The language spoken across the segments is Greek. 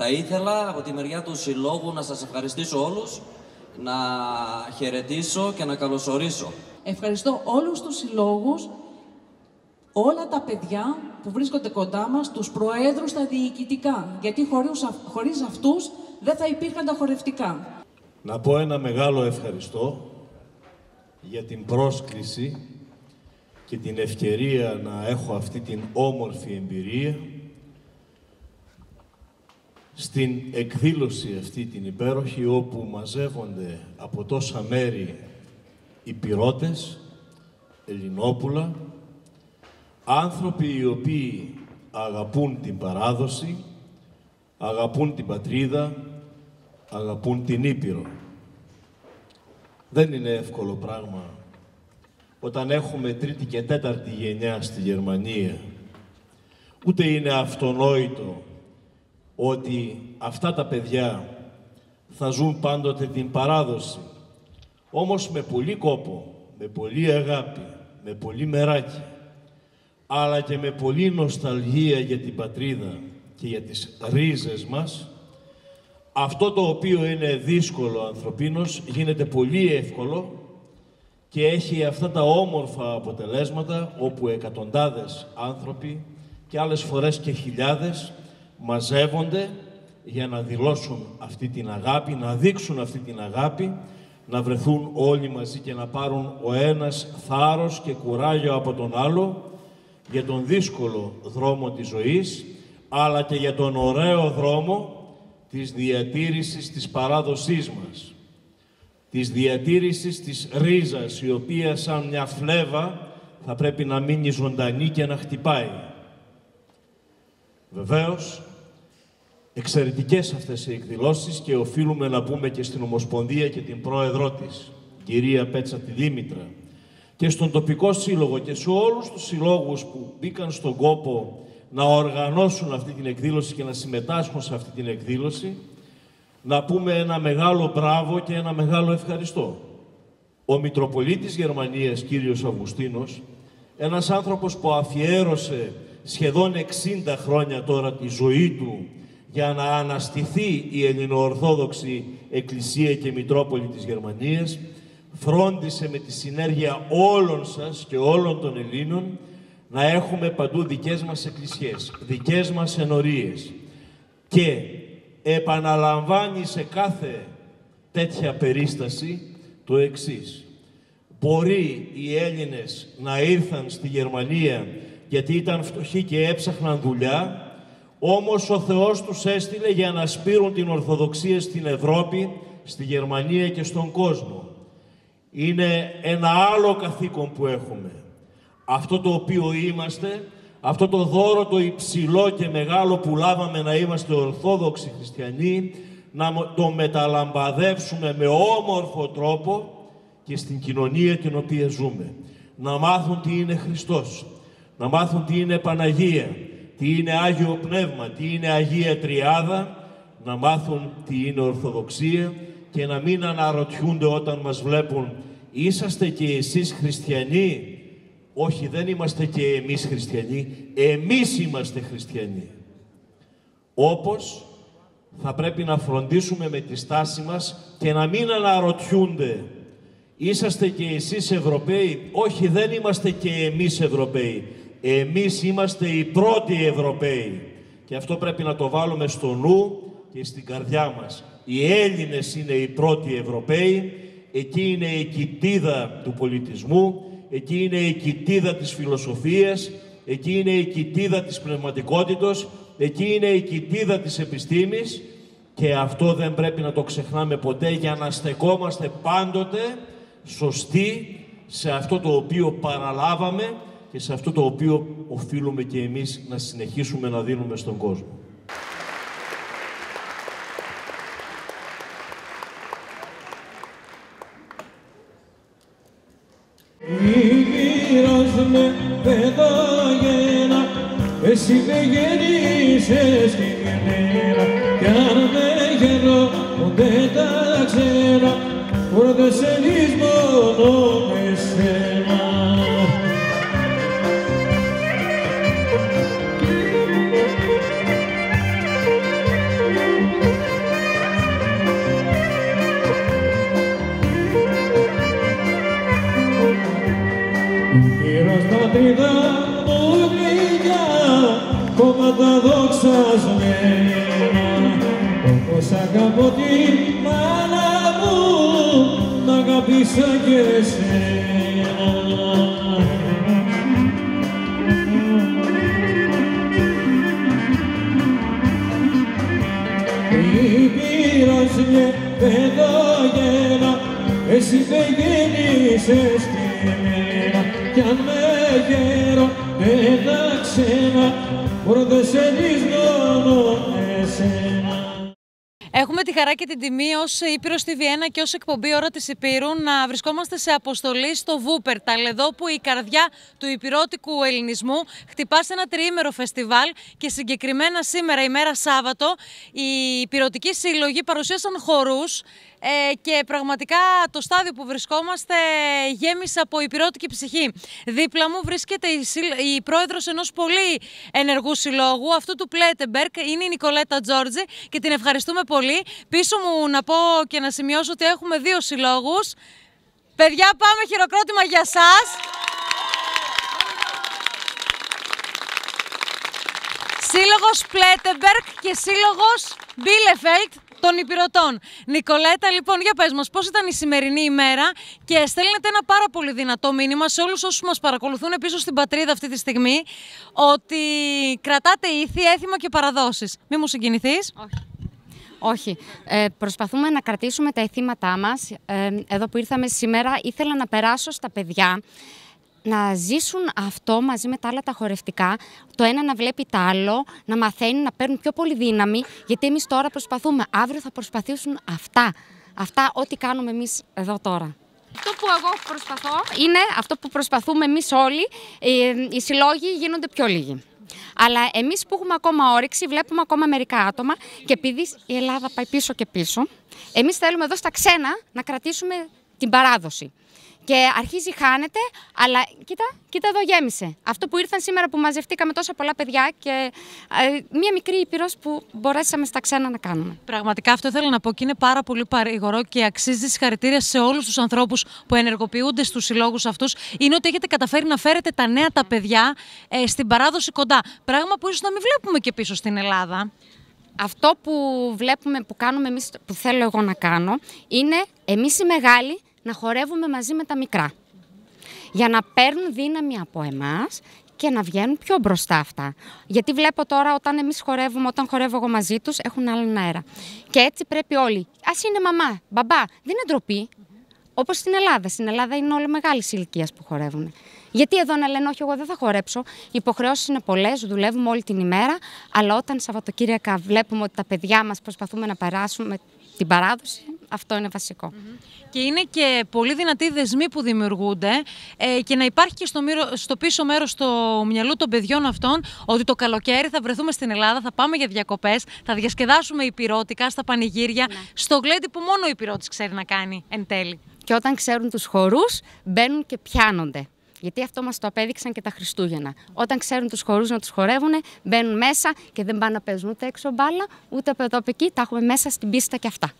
Θα ήθελα από τη μεριά του Συλλόγου να σας ευχαριστήσω όλους, να χαιρετήσω και να καλωσορίσω. Ευχαριστώ όλους τους συλλόγους, όλα τα παιδιά που βρίσκονται κοντά μας, τους προέδρους τα διοικητικά, γιατί χωρίς αυτούς δεν θα υπήρχαν τα χορευτικά. Να πω ένα μεγάλο ευχαριστώ για την πρόσκληση και την ευκαιρία να έχω αυτή την όμορφη εμπειρία στην εκδήλωση αυτή την υπέροχη, όπου μαζεύονται από τόσα μέρη υπηρώτες, Ελληνόπουλα, άνθρωποι οι οποίοι αγαπούν την παράδοση, αγαπούν την πατρίδα, αγαπούν την Ήπειρο. Δεν είναι εύκολο πράγμα όταν έχουμε τρίτη και τέταρτη γενιά στη Γερμανία. Ούτε είναι αυτονόητο ότι αυτά τα παιδιά θα ζουν πάντοτε την παράδοση. Όμως με πολύ κόπο, με πολύ αγάπη, με πολύ μεράκι, αλλά και με πολύ νοσταλγία για την πατρίδα και για τις ρίζες μας, αυτό το οποίο είναι δύσκολο ανθρωπίνως γίνεται πολύ εύκολο και έχει αυτά τα όμορφα αποτελέσματα, όπου εκατοντάδες άνθρωποι και άλλες φορές και χιλιάδες μαζεύονται για να δηλώσουν αυτή την αγάπη, να δείξουν αυτή την αγάπη, να βρεθούν όλοι μαζί και να πάρουν ο ένας θάρρος και κουράγιο από τον άλλο για τον δύσκολο δρόμο της ζωής, αλλά και για τον ωραίο δρόμο της διατήρησης της παράδοσής μας, της διατήρησης της ρίζας, η οποία σαν μια φλέβα θα πρέπει να μείνει ζωντανή και να χτυπάει. Βεβαίως, εξαιρετικές αυτές οι εκδηλώσεις και οφείλουμε να πούμε και στην Ομοσπονδία και την πρόεδρό της, κυρία Πέτσα τη Δήμητρα, και στον τοπικό σύλλογο και σε όλους τους συλλόγους που μπήκαν στον κόπο να οργανώσουν αυτή την εκδήλωση και να συμμετάσχουν σε αυτή την εκδήλωση, να πούμε ένα μεγάλο μπράβο και ένα μεγάλο ευχαριστώ. Ο Μητροπολίτης Γερμανίας, κύριος Αυγουστίνος, ένας άνθρωπος που αφιέρωσε σχεδόν 60 χρόνια τώρα τη ζωή του για να αναστηθεί η Ελληνοορθόδοξη Εκκλησία και Μητρόπολη της Γερμανίας, φρόντισε με τη συνέργεια όλων σας και όλων των Ελλήνων να έχουμε παντού δικές μας εκκλησίες, δικές μας ενορίες, και επαναλαμβάνει σε κάθε τέτοια περίσταση το εξής. Μπορεί οι Έλληνες να ήρθαν στη Γερμανία γιατί ήταν φτωχοί και έψαχναν δουλειά, όμως ο Θεός τους έστειλε για να σπείρουν την Ορθοδοξία στην Ευρώπη, στη Γερμανία και στον κόσμο. Είναι ένα άλλο καθήκον που έχουμε. Αυτό το οποίο είμαστε, αυτό το δώρο το υψηλό και μεγάλο που λάβαμε να είμαστε Ορθόδοξοι Χριστιανοί, να το μεταλαμπαδεύσουμε με όμορφο τρόπο και στην κοινωνία την οποία ζούμε. Να μάθουν τι είναι Χριστός, να μάθουν τι είναι Παναγία, τι είναι Άγιο Πνεύμα, τι είναι Αγία Τριάδα, να μάθουν τι είναι Ορθοδοξία και να μην αναρωτιούνται όταν μας βλέπουν «Είσαστε και εσείς χριστιανοί?» Όχι, δεν είμαστε και εμείς χριστιανοί, εμείς είμαστε χριστιανοί. Όπως θα πρέπει να φροντίσουμε με τη στάση μας και να μην αναρωτιούνται «Είσαστε και εσείς Ευρωπαίοι?» Όχι, δεν είμαστε και εμείς Ευρωπαίοι. Εμείς είμαστε οι πρώτοι Ευρωπαίοι. Και αυτό πρέπει να το βάλουμε στο νου και στην καρδιά μας. Οι Έλληνες είναι οι πρώτοι Ευρωπαίοι, εκεί είναι η κοιτίδα του πολιτισμού, εκεί είναι η κοιτίδα της φιλοσοφίας, εκεί είναι η κοιτίδα της πνευματικότητος, εκεί είναι η κοιτίδα της επιστήμης, και αυτό δεν πρέπει να το ξεχνάμε ποτέ για να στεκόμαστε πάντοτε σωστοί σε αυτό το οποίο παραλάβαμε και σε αυτό το οποίο οφείλουμε και εμείς να συνεχίσουμε να δίνουμε στον κόσμο. Ήπειρος με παιδαγένα, εσύ με γέννησες στην γεννήρα, κι αν με γερώ δεν τα ξέρα, ορδεσενείς μόνο με σένα. Πήρος πατρίδα μου γλυκιά, κόμματα δοξασμένα, όπως αγαπώ τη μάνα μου, να αγαπήσα και εσένα. Ήπειρος με παιδογένα, εσύ δεν γέννησες και εμένα, κι αν με γέρω δεν τα ξένα, μόνο δεν σε δυσγώνω εσένα. Έχουμε τη χαρά και την τιμή ως Ήπειρος TV 1 και ως εκπομπή Ώρα της Υπήρου να βρισκόμαστε σε αποστολή στο Βούπερταλ, εδώ που η καρδιά του υπηρώτικου ελληνισμού χτυπά σε ένα τριήμερο φεστιβάλ και συγκεκριμένα σήμερα, ημέρα Σάββατο, οι υπηρωτικοί σύλλογοι παρουσίασαν χορούς και πραγματικά το στάδιο που βρισκόμαστε γέμισε από υπηρώτικη ψυχή. Δίπλα μου βρίσκεται η πρόεδρος ενός πολύ ενεργού συλλόγου, αυτού του Πλέτεμπεργκ, είναι η Νικολέτα Τζόρτζη και την ευχαριστούμε πολύ. Πίσω μου να πω και να σημειώσω ότι έχουμε δύο συλλόγους. Παιδιά, πάμε, χειροκρότημα για σας. Σύλλογος Πλέτεμπεργκ και σύλλογος Μπίλεφελτ των υπηρωτών. Νικολέτα, λοιπόν, για πες μας, πώς ήταν η σημερινή ημέρα και στέλνετε ένα πάρα πολύ δυνατό μήνυμα σε όλους όσους μας παρακολουθούν πίσω στην πατρίδα αυτή τη στιγμή, ότι κρατάτε ήθη, έθιμα και παραδόσεις. Μη μου συγκινηθείς. Όχι. Προσπαθούμε να κρατήσουμε τα ηθήματά μας. Εδώ που ήρθαμε σήμερα, ήθελα να περάσω στα παιδιά να ζήσουν αυτό μαζί με τα άλλα τα χορευτικά, το ένα να βλέπει το άλλο, να μαθαίνουν, να παίρνουν πιο πολύ δύναμη, γιατί εμείς τώρα προσπαθούμε, αύριο θα προσπαθήσουν αυτά ό,τι κάνουμε εμείς εδώ τώρα. Αυτό που εγώ προσπαθώ είναι αυτό που προσπαθούμε εμείς όλοι, οι συλλόγοι γίνονται πιο λίγοι. Αλλά εμείς που έχουμε ακόμα όρεξη, βλέπουμε ακόμα μερικά άτομα και επειδή η Ελλάδα πάει πίσω και πίσω, εμείς θέλουμε εδώ στα ξένα να κρατήσουμε την παράδοση. Και αρχίζει, χάνεται, αλλά κοίτα εδώ γέμισε. Αυτό που ήρθαν σήμερα που μαζευτήκαμε τόσα πολλά παιδιά και μία μικρή ήπειρος που μπορέσαμε στα ξένα να κάνουμε. Πραγματικά αυτό ήθελα να πω και είναι πάρα πολύ παρηγορό και αξίζει συγχαρητήρια σε όλους τους ανθρώπους που ενεργοποιούνται στους συλλόγους αυτούς. Είναι ότι έχετε καταφέρει να φέρετε τα νέα τα παιδιά στην παράδοση κοντά. Πράγμα που ίσως να μην βλέπουμε και πίσω στην Ελλάδα. Αυτό που βλέπουμε, που κάνουμε εμείς, που θέλω εγώ να κάνω, είναι εμείς οι μεγάλοι να χορεύουμε μαζί με τα μικρά. Για να παίρνουν δύναμη από εμάς και να βγαίνουν πιο μπροστά αυτά. Γιατί βλέπω τώρα όταν εμείς χορεύουμε, όταν χορεύω εγώ μαζί τους, έχουν άλλον αέρα. Και έτσι πρέπει όλοι. Ας είναι μαμά, μπαμπά, δεν είναι ντροπή. Όπως στην Ελλάδα. Στην Ελλάδα είναι όλοι μεγάλης ηλικίας που χορεύουν. Γιατί εδώ να λένε, όχι, εγώ δεν θα χορέψω. Οι υποχρεώσεις είναι πολλές, δουλεύουμε όλη την ημέρα. Αλλά όταν Σαββατοκύριακα βλέπουμε ότι τα παιδιά μας προσπαθούμε να περάσουμε την παράδοση, αυτό είναι βασικό. Και είναι και πολύ δυνατοί οι δεσμοί που δημιουργούνται και να υπάρχει και στο πίσω μέρος του μυαλού των παιδιών αυτών ότι το καλοκαίρι θα βρεθούμε στην Ελλάδα, θα πάμε για διακοπές, θα διασκεδάσουμε υπηρώτικα στα πανηγύρια, στο γλέντι που μόνο ο υπηρώτης ξέρει να κάνει εν τέλει. Και όταν ξέρουν τους χορούς, μπαίνουν και πιάνονται. Γιατί αυτό μας το απέδειξαν και τα Χριστούγεννα. Όταν ξέρουν τους χορούς να τους χορεύουν, μπαίνουν μέσα και δεν πάνε να παίζουν ούτε έξω μπάλα, ούτε από εδώ από εκεί. Τα έχουμε μέσα στην πίστα και αυτά.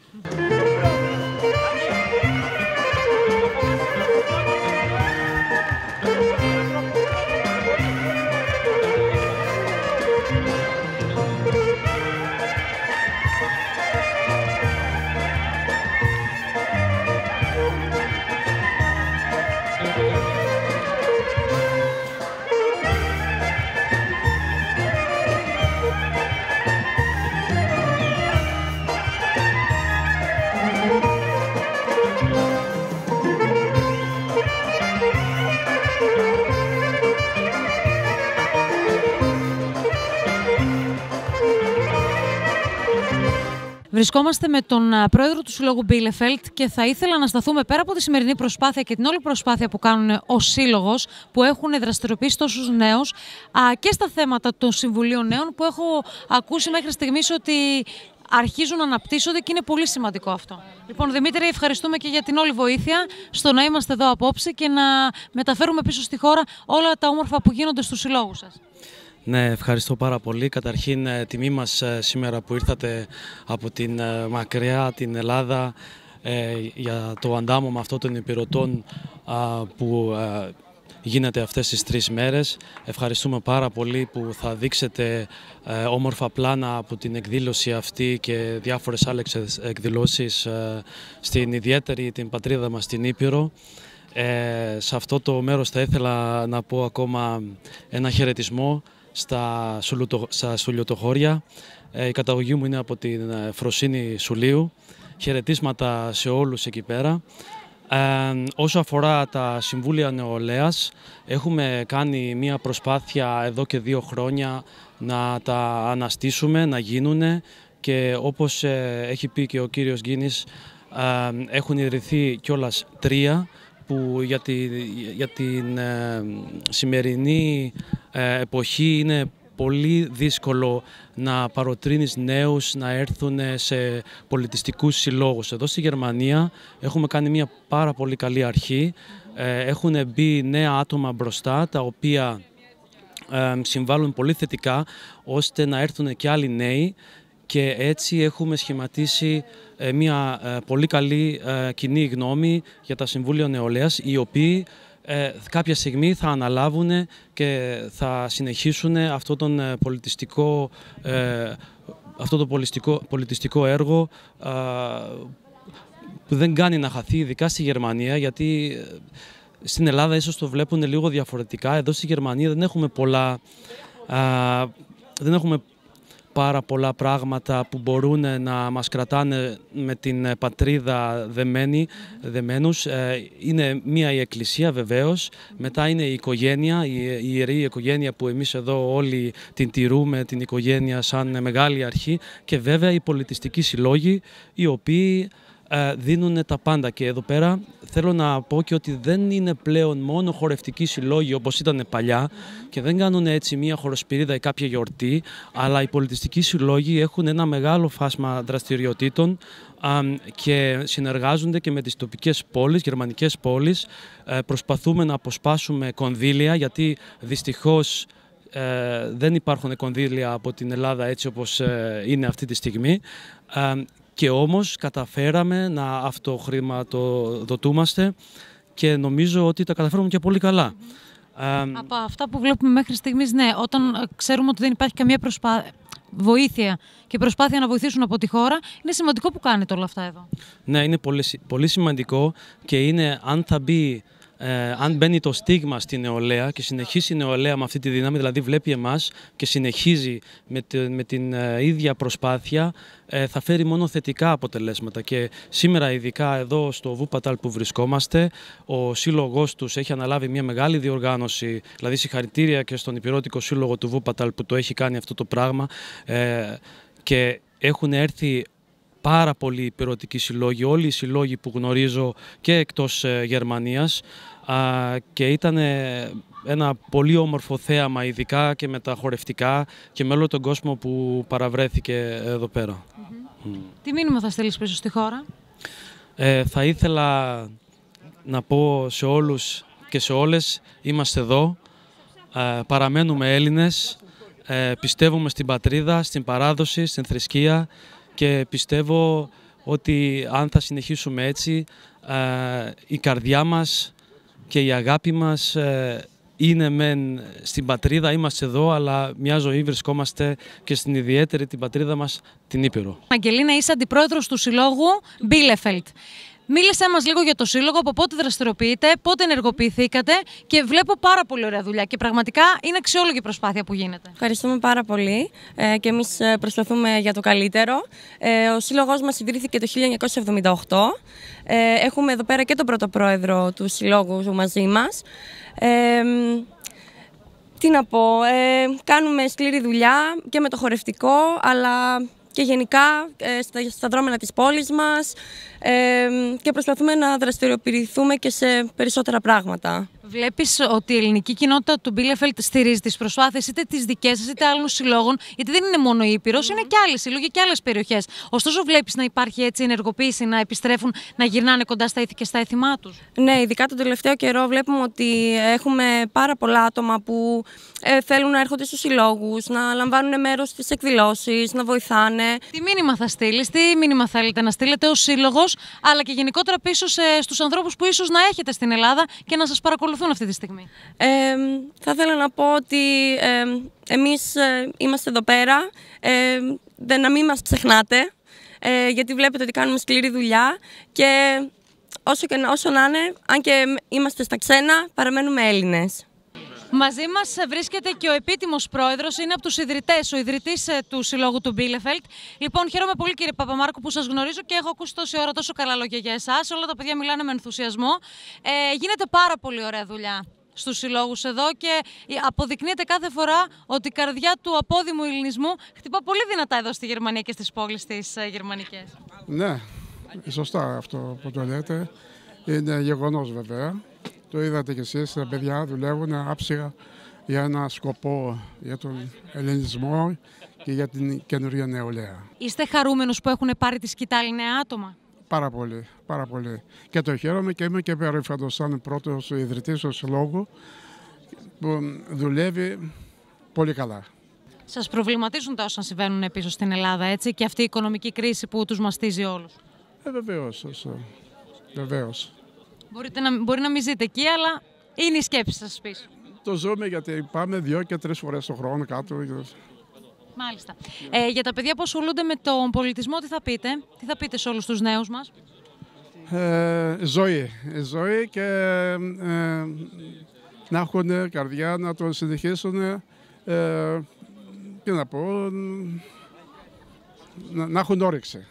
Βρισκόμαστε με τον πρόεδρο του Συλλόγου Μπίλεφελτ και θα ήθελα να σταθούμε πέρα από τη σημερινή προσπάθεια και την όλη προσπάθεια που κάνουν ως σύλλογος, που έχουν δραστηριοποιήσει τόσους νέους και στα θέματα των Συμβουλίων Νέων που έχω ακούσει μέχρι στιγμής ότι αρχίζουν να αναπτύσσονται και είναι πολύ σημαντικό αυτό. Λοιπόν, Δημήτρη, ευχαριστούμε και για την όλη βοήθεια στο να είμαστε εδώ απόψε και να μεταφέρουμε πίσω στη χώρα όλα τα όμορφα που γίνονται στους συλλόγους σας. Ναι, ευχαριστώ πάρα πολύ. Καταρχήν, τιμή μας σήμερα που ήρθατε από την μακριά την Ελλάδα για το αντάμωμα αυτών των υπηρωτών που γίνεται αυτές τις 3 μέρες. Ευχαριστούμε πάρα πολύ που θα δείξετε όμορφα πλάνα από την εκδήλωση αυτή και διάφορες άλλες εκδηλώσεις στην ιδιαίτερη την πατρίδα μας, την Ήπειρο. Σε αυτό το μέρος θα ήθελα να πω ακόμα ένα χαιρετισμό στα Σουλιωτοχώρια. Η καταγωγή μου είναι από την Φροσύνη Σουλίου. Χαιρετίσματα σε όλους εκεί πέρα. Όσο αφορά τα Συμβούλια Νεολαίας, έχουμε κάνει μια προσπάθεια εδώ και 2 χρόνια να τα αναστήσουμε, να γίνουνε, και όπως έχει πει και ο κύριος Γκίνης, έχουν ιδρυθεί κιόλας 3 που για την σημερινή εποχή είναι πολύ δύσκολο να παροτρύνεις νέους να έρθουν σε πολιτιστικούς συλλόγους. Εδώ στη Γερμανία έχουμε κάνει μια πάρα πολύ καλή αρχή. Έχουν μπει νέα άτομα μπροστά, τα οποία συμβάλλουν πολύ θετικά ώστε να έρθουν και άλλοι νέοι, και έτσι έχουμε σχηματίσει μια πολύ καλή κοινή γνώμη για τα Συμβούλια Νεολαίας, οι οποίοι κάποια στιγμή θα αναλάβουν και θα συνεχίσουν αυτό το πολιτιστικό έργο που δεν κάνει να χαθεί, ειδικά στη Γερμανία, γιατί στην Ελλάδα ίσως το βλέπουν λίγο διαφορετικά. Εδώ στη Γερμανία δεν έχουμε πάρα πολλά πράγματα που μπορούν να μας κρατάνε με την πατρίδα δεμένους. Είναι μία η εκκλησία βεβαίως, μετά είναι η οικογένεια, η ιερή οικογένεια που εμείς εδώ όλοι την τηρούμε, την οικογένεια σαν μεγάλη αρχή, και βέβαια οι πολιτιστικοί συλλόγοι, οι οποίοι δίνουν τα πάντα. Και εδώ πέρα θέλω να πω και ότι δεν είναι πλέον μόνο χορευτικοί συλλόγοι όπως ήταν παλιά, και δεν κάνουν έτσι μία χοροσπυρίδα ή κάποια γιορτή, αλλά οι πολιτιστικοί συλλόγοι έχουν ένα μεγάλο φάσμα δραστηριοτήτων και συνεργάζονται και με τις τοπικές πόλεις, γερμανικές πόλεις. Προσπαθούμε να αποσπάσουμε κονδύλια, γιατί δυστυχώς δεν υπάρχουν κονδύλια από την Ελλάδα έτσι όπως είναι αυτή τη στιγμή. Και όμως καταφέραμε να αυτοχρηματοδοτούμαστε, και νομίζω ότι τα καταφέρουμε και πολύ καλά. Από αυτά που βλέπουμε μέχρι στιγμής, ναι, όταν ξέρουμε ότι δεν υπάρχει καμία βοήθεια και προσπάθεια να βοηθήσουν από τη χώρα, είναι σημαντικό που κάνετε όλα αυτά εδώ. Ναι, είναι πολύ σημαντικό, και είναι αν μπαίνει το στίγμα στη νεολαία και συνεχίσει η νεολαία με αυτή τη δύναμη, δηλαδή βλέπει εμάς και συνεχίζει με την ίδια προσπάθεια, θα φέρει μόνο θετικά αποτελέσματα. Και σήμερα, ειδικά εδώ στο Βούπαταλ που βρισκόμαστε, ο σύλλογος τους έχει αναλάβει μια μεγάλη διοργάνωση, δηλαδή συγχαρητήρια και στον Ηπειρωτικό Σύλλογο του Βούπαταλ που το έχει κάνει αυτό το πράγμα, και έχουν έρθει πάρα πολλοί ηπειρωτικοί συλλόγοι, όλοι οι συλλόγοι που γνωρίζω και εκτός Γερμανίας, και ήταν ένα πολύ όμορφο θέαμα, ειδικά και με τα χορευτικά και με όλο τον κόσμο που παραβρέθηκε εδώ πέρα. Τι μήνυμα θα στείλεις πίσω στη χώρα? Θα ήθελα να πω σε όλους και σε όλες, είμαστε εδώ, παραμένουμε Έλληνες, πιστεύουμε στην πατρίδα, στην παράδοση, στην θρησκεία, και πιστεύω ότι αν θα συνεχίσουμε έτσι, η καρδιά μας και η αγάπη μας είναι μεν στην πατρίδα, είμαστε εδώ, αλλά μια ζωή βρισκόμαστε και στην ιδιαίτερη την πατρίδα μας, την Ήπειρο. Αγγελίνα, είσαι αντιπρόεδρος του Συλλόγου Bielefeld. Μίλησέ μας λίγο για το Σύλλογο, από πότε δραστηριοποιείτε, πότε ενεργοποιηθήκατε, και βλέπω πάρα πολύ ωραία δουλειά και πραγματικά είναι αξιόλογη η προσπάθεια που γίνεται. Ευχαριστούμε πάρα πολύ και εμείς προσπαθούμε για το καλύτερο. Ο Σύλλογος μας ιδρύθηκε το 1978. Έχουμε εδώ πέρα και τον πρώτο πρόεδρο του Συλλόγου μαζί μας. Τι να πω, κάνουμε σκληρή δουλειά και με το χορευτικό, αλλά και γενικά στα δρόμενα της πόλης μας, και προσπαθούμε να δραστηριοποιηθούμε και σε περισσότερα πράγματα. Βλέπεις ότι η ελληνική κοινότητα του Bielefeld στηρίζει τις προσπάθειες είτε τις δικές σας είτε άλλων συλλόγων, γιατί δεν είναι μόνο η Ήπειρος, είναι και άλλοι σύλλογοι και άλλες περιοχές. Ωστόσο, βλέπεις να υπάρχει έτσι ενεργοποίηση, να επιστρέφουν, να γυρνάνε κοντά στα ήθη και στα έθιμά τους? Ναι, ειδικά τον τελευταίο καιρό βλέπουμε ότι έχουμε πάρα πολλά άτομα που θέλουν να έρχονται στους συλλόγους, να λαμβάνουν μέρος στις εκδηλώσεις, να βοηθάνε. Τι μήνυμα θα στείλεις, τι μήνυμα θέλετε να στείλετε ως σύλλογος, αλλά και γενικότερα πίσω στους ανθρώπους που ίσως να έχετε στην Ελλάδα και να σας παρακολουθούν? παρακολουθούν αυτή τη στιγμή? Θα ήθελα να πω ότι εμείς είμαστε εδώ πέρα, να μην μας ξεχνάτε, γιατί βλέπετε ότι κάνουμε σκληρή δουλειά και όσο να είναι, αν και είμαστε στα ξένα, παραμένουμε Έλληνες. Μαζί μας βρίσκεται και ο επίτιμος πρόεδρος, είναι από τους ιδρυτές, ο ιδρυτής του Συλλόγου του Bielefeld. Λοιπόν, χαίρομαι πολύ κύριε Παπαμάρκου που σας γνωρίζω και έχω ακούσει τόση ώρα τόσο καλά λόγια για εσάς. Όλα τα παιδιά μιλάνε με ενθουσιασμό. Γίνεται πάρα πολύ ωραία δουλειά στους συλλόγους εδώ και αποδεικνύεται κάθε φορά ότι η καρδιά του απόδημου ελληνισμού χτυπά πολύ δυνατά εδώ στη Γερμανία και στις πόλεις τις γερμανικές. Ναι, σωστά αυτό που το λέτε. Είναι γεγονός βέβαια. Το είδατε κι εσείς, τα παιδιά δουλεύουν άψογα για ένα σκοπό, για τον ελληνισμό και για την καινούργια νεολαία. Είστε χαρούμενος που έχουν πάρει τη σκητάλη νέα άτομα? Πάρα πολύ, πάρα πολύ. Και το χαίρομαι και είμαι και περήφανος σαν πρώτος ιδρυτής του συλλόγου που δουλεύει πολύ καλά. Σας προβληματίζουν τα όσα συμβαίνουν πίσω στην Ελλάδα, έτσι, και αυτή η οικονομική κρίση που τους μαστίζει όλους? Βεβαίως. Μπορεί να μην ζείτε εκεί, αλλά είναι η σκέψη σας πίσω. Το ζούμε γιατί πάμε 2 και 3 φορές το χρόνο κάτω. Μάλιστα. Για τα παιδιά που ασχολούνται με τον πολιτισμό, τι θα πείτε σε όλους τους νέους μας? Ζωή και να έχουν καρδιά, να το συνεχίσουν και να πω, να έχουν όρεξη.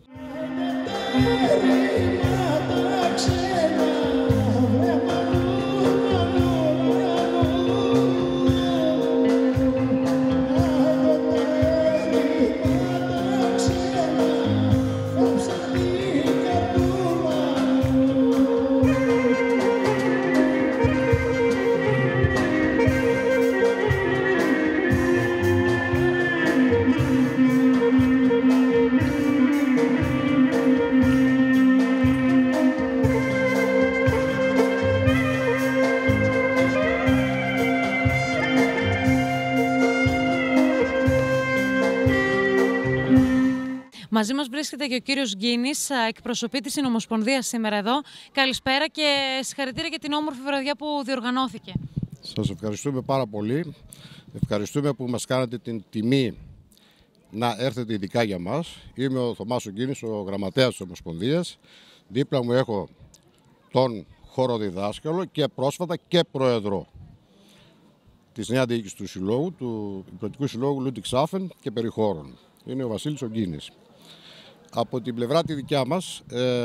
Μαζί μας βρίσκεται και ο κύριος Γκίνης, εκπροσωπεί τη Συνομοσπονδία σήμερα εδώ. Καλησπέρα και συγχαρητήρια για την όμορφη βραδιά που διοργανώθηκε. Σας ευχαριστούμε πάρα πολύ. Ευχαριστούμε που μας κάνατε την τιμή να έρθετε ειδικά για μας. Είμαι ο Θωμάς Γκίνης, ο γραμματέας της Ομοσπονδίας. Δίπλα μου έχω τον χοροδιδάσκαλο και πρόσφατα και πρόεδρο της νέα διοίκησης του Συλλόγου, του Υπηρετικού Συλλόγου Λούντιξάφεν και Περιχώρων. Είναι ο Βασίλης Γκίνης. Από την πλευρά τη δικιά μας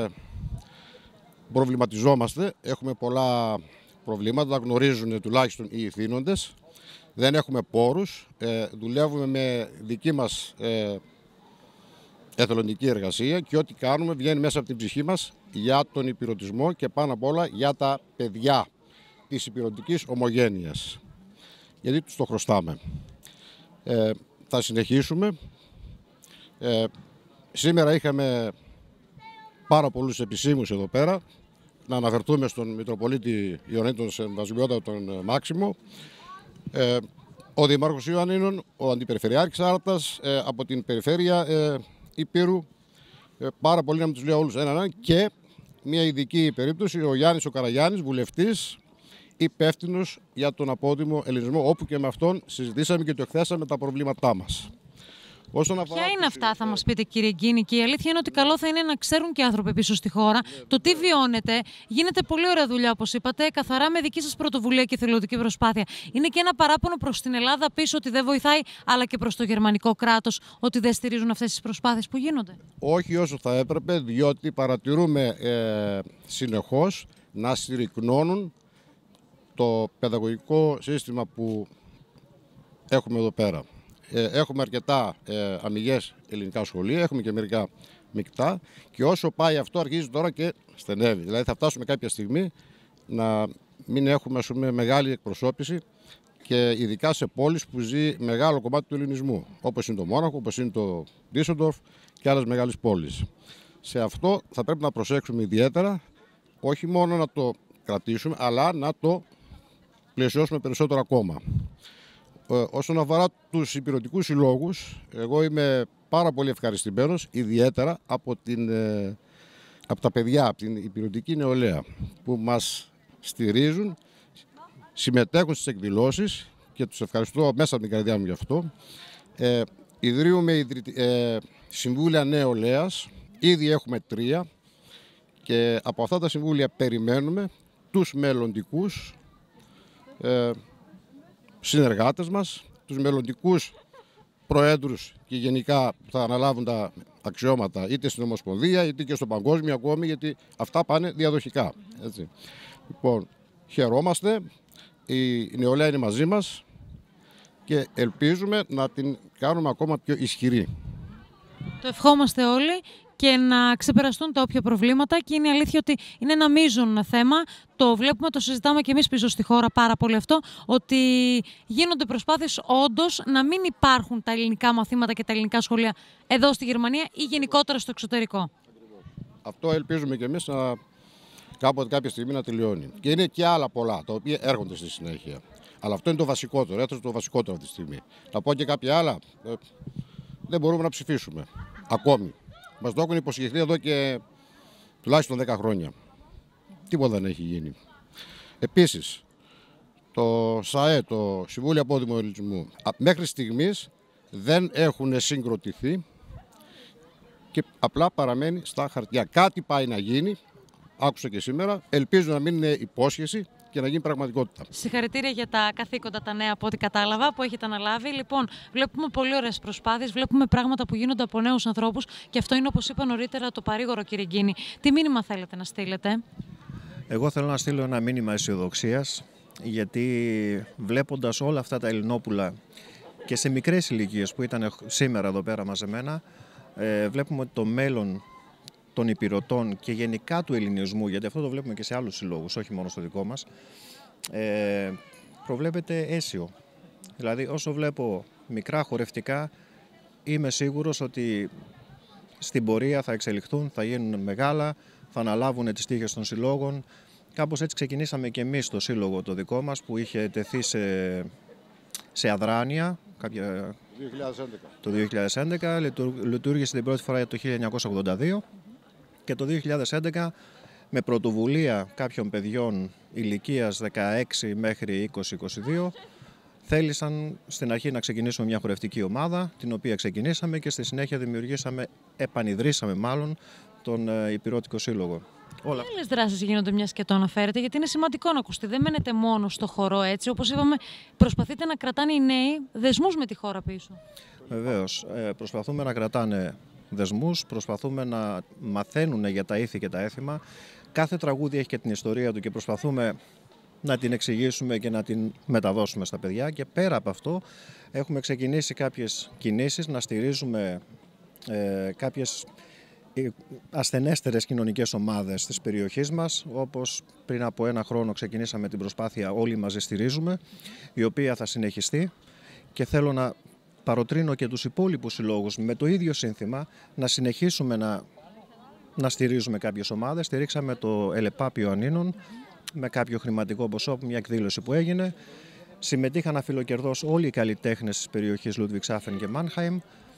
προβληματιζόμαστε, έχουμε πολλά προβλήματα, τα γνωρίζουν τουλάχιστον οι ηθήνοντες. Δεν έχουμε πόρους, δουλεύουμε με δική μας εθελοντική εργασία και ό,τι κάνουμε βγαίνει μέσα από την ψυχή μας για τον υπηρετισμό και πάνω απ' όλα για τα παιδιά της υπηρετικής ομογένειας. Γιατί τους το χρωστάμε. Θα συνεχίσουμε. Σήμερα είχαμε πάρα πολλούς επισήμους εδώ πέρα. Να αναφερθούμε στον Μητροπολίτη Ιωαννίδη τον Σεβασμιώτα τον Μάξιμο, ο Δήμαρχος Ιωαννίνων, ο Αντιπεριφερειάρχης Άρτας, από την Περιφέρεια Υπήρου, πάρα πολύ να μην τους λέω όλους έναν, και μια ειδική περίπτωση, ο Γιάννης ο Καραγιάννης, βουλευτής, υπεύθυνος για τον απόδημο ελληνισμό, όπου και με αυτόν συζητήσαμε και το εκθέσαμε τα προβλήματά μας. Ποια είναι αυτά, θα μας πείτε κύριε Γκίνη, και η αλήθεια είναι ότι καλό θα είναι να ξέρουν και οι άνθρωποι πίσω στη χώρα το τι βιώνετε. Γίνεται πολύ ωραία δουλειά, όπως είπατε, καθαρά με δική σας πρωτοβουλία και θελοντική προσπάθεια. Είναι και ένα παράπονο προς την Ελλάδα πίσω ότι δεν βοηθάει, αλλά και προς το γερμανικό κράτος ότι δεν στηρίζουν αυτές τις προσπάθειες που γίνονται? Όχι όσο θα έπρεπε, διότι παρατηρούμε συνεχώς να συρρυκνώνουν το παιδαγωγικό σύστημα που έχουμε εδώ πέρα. Έχουμε αρκετά αμιγές ελληνικά σχολεία, έχουμε και μερικά μεικτά, και όσο πάει αυτό αρχίζει τώρα και στενεύει. Δηλαδή θα φτάσουμε κάποια στιγμή να μην έχουμε, ας πούμε, μεγάλη εκπροσώπηση, και ειδικά σε πόλεις που ζει μεγάλο κομμάτι του ελληνισμού, όπως είναι το Μόναχο, όπως είναι το Ντίσσελντορφ και άλλες μεγάλες πόλεις. Σε αυτό θα πρέπει να προσέξουμε ιδιαίτερα, όχι μόνο να το κρατήσουμε, αλλά να το πλαισιώσουμε περισσότερο ακόμα. Όσον αφορά τους υπηρετικούς συλλόγους, εγώ είμαι πάρα πολύ ευχαριστημένος, ιδιαίτερα από τα παιδιά, από την υπηρετική νεολαία, που μας στηρίζουν συμμετέχουν στις εκδηλώσεις και τους ευχαριστώ μέσα από την καρδιά μου γι' αυτό. Ιδρύουμε συμβούλια νεολαίας, ήδη έχουμε 3 και από αυτά τα συμβούλια περιμένουμε τους μελλοντικούς συνεργάτες μας, τους μελλοντικούς προέδρους και γενικά που θα αναλάβουν τα αξιώματα είτε στην Ομοσπονδία είτε και στο παγκόσμιο ακόμη, γιατί αυτά πάνε διαδοχικά. Έτσι. Λοιπόν, χαιρόμαστε, η νεολαία είναι μαζί μας και ελπίζουμε να την κάνουμε ακόμα πιο ισχυρή. Το ευχόμαστε όλοι και να ξεπεραστούν τα όποια προβλήματα και είναι αλήθεια ότι είναι ένα μείζον θέμα. Το βλέπουμε, το συζητάμε και εμείς πίσω στη χώρα πάρα πολύ αυτό, ότι γίνονται προσπάθειες όντως να μην υπάρχουν τα ελληνικά μαθήματα και τα ελληνικά σχολεία εδώ στη Γερμανία ή γενικότερα στο εξωτερικό. Αυτό ελπίζουμε και εμείς να κάποτε κάποια στιγμή να τελειώνει. Και είναι και άλλα πολλά τα οποία έρχονται στη συνέχεια. Αλλά αυτό είναι το βασικότερο, έθεσε το βασικότερο αυτή τη στιγμή. Να πω και κάποια άλλα, δεν μπορούμε να ψηφίσουμε ακόμη. Μας το έχουν υποσχεθεί εδώ και τουλάχιστον 10 χρόνια. Τίποτα δεν έχει γίνει. Επίσης, το ΣΑΕ, το Συμβούλιο Απόδημου Ελληνισμού, μέχρι στιγμής δεν έχουν συγκροτηθεί και απλά παραμένει στα χαρτιά. Κάτι πάει να γίνει, άκουσα και σήμερα, ελπίζω να μην είναι υπόσχεση και να γίνει πραγματικότητα. Συγχαρητήρια για τα καθήκοντα τα νέα από ό,τι κατάλαβα που έχετε αναλάβει. Λοιπόν, βλέπουμε πολύ ωραίες προσπάθειες, βλέπουμε πράγματα που γίνονται από νέους ανθρώπους και αυτό είναι, όπως είπα νωρίτερα, το παρήγορο, κύριε Γκίνη. Τι μήνυμα θέλετε να στείλετε? Εγώ θέλω να στείλω ένα μήνυμα αισιοδοξίας, γιατί βλέποντας όλα αυτά τα Ελληνόπουλα και σε μικρές ηλικίες που ήταν σήμερα εδώ πέρα μαζεμένα, βλέπουμε ότι το μέλλον των υπηρωτών και γενικά του ελληνισμού, γιατί αυτό το βλέπουμε και σε άλλους συλλόγους, όχι μόνο στο δικό μας, προβλέπεται αίσιο. Δηλαδή, όσο βλέπω μικρά χορευτικά, είμαι σίγουρος ότι στην πορεία θα εξελιχθούν, θα γίνουν μεγάλα, θα αναλάβουν τις τύχες των συλλόγων. Κάπως έτσι ξεκινήσαμε και εμείς το σύλλογο το δικό μας, που είχε τεθεί σε αδράνεια το 2011, λειτουργήσε την πρώτη φορά το 1982 και το 2011 με πρωτοβουλία κάποιων παιδιών ηλικίας 16 μέχρι 20-22 θέλησαν στην αρχή να ξεκινήσουμε μια χορευτική ομάδα, την οποία ξεκινήσαμε και στη συνέχεια επανιδρύσαμε μάλλον τον Υπηρώτικο Σύλλογο. Τι άλλες δράσεις γίνονται, μιας και το αναφέρετε, γιατί είναι σημαντικό να ακουστεί. Δεν μένετε μόνο στο χορό έτσι. Όπως είπαμε, προσπαθείτε να κρατάνε οι νέοι δεσμούς με τη χώρα πίσω. Βεβαίως. Προσπαθούμε να κρατάνε δεσμούς, προσπαθούμε να μαθαίνουν για τα ήθη και τα έθιμα. Κάθε τραγούδι έχει και την ιστορία του και προσπαθούμε να την εξηγήσουμε και να την μεταδώσουμε στα παιδιά. Και πέρα από αυτό, έχουμε ξεκινήσει κάποιες κινήσεις να στηρίζουμε κάποιες ασθενέστερες κοινωνικές ομάδες της περιοχής μας, όπως πριν από 1 χρόνο ξεκινήσαμε την προσπάθεια «Όλοι μαζί στηρίζουμε», η οποία θα συνεχιστεί και θέλω να παροτρύνω και τους υπόλοιπους συλλόγους με το ίδιο σύνθημα να συνεχίσουμε να στηρίζουμε κάποιες ομάδες. Στηρίξαμε το ΕΛΕΠΑΠ Ιωαννίνων με κάποιο χρηματικό ποσό, μια εκδήλωση που έγινε. Συμμετείχαν αφιλοκερδώς όλοι οι καλλιτέχνες της περιοχής Λούντβιξχάφεν και Μάνχαιμ.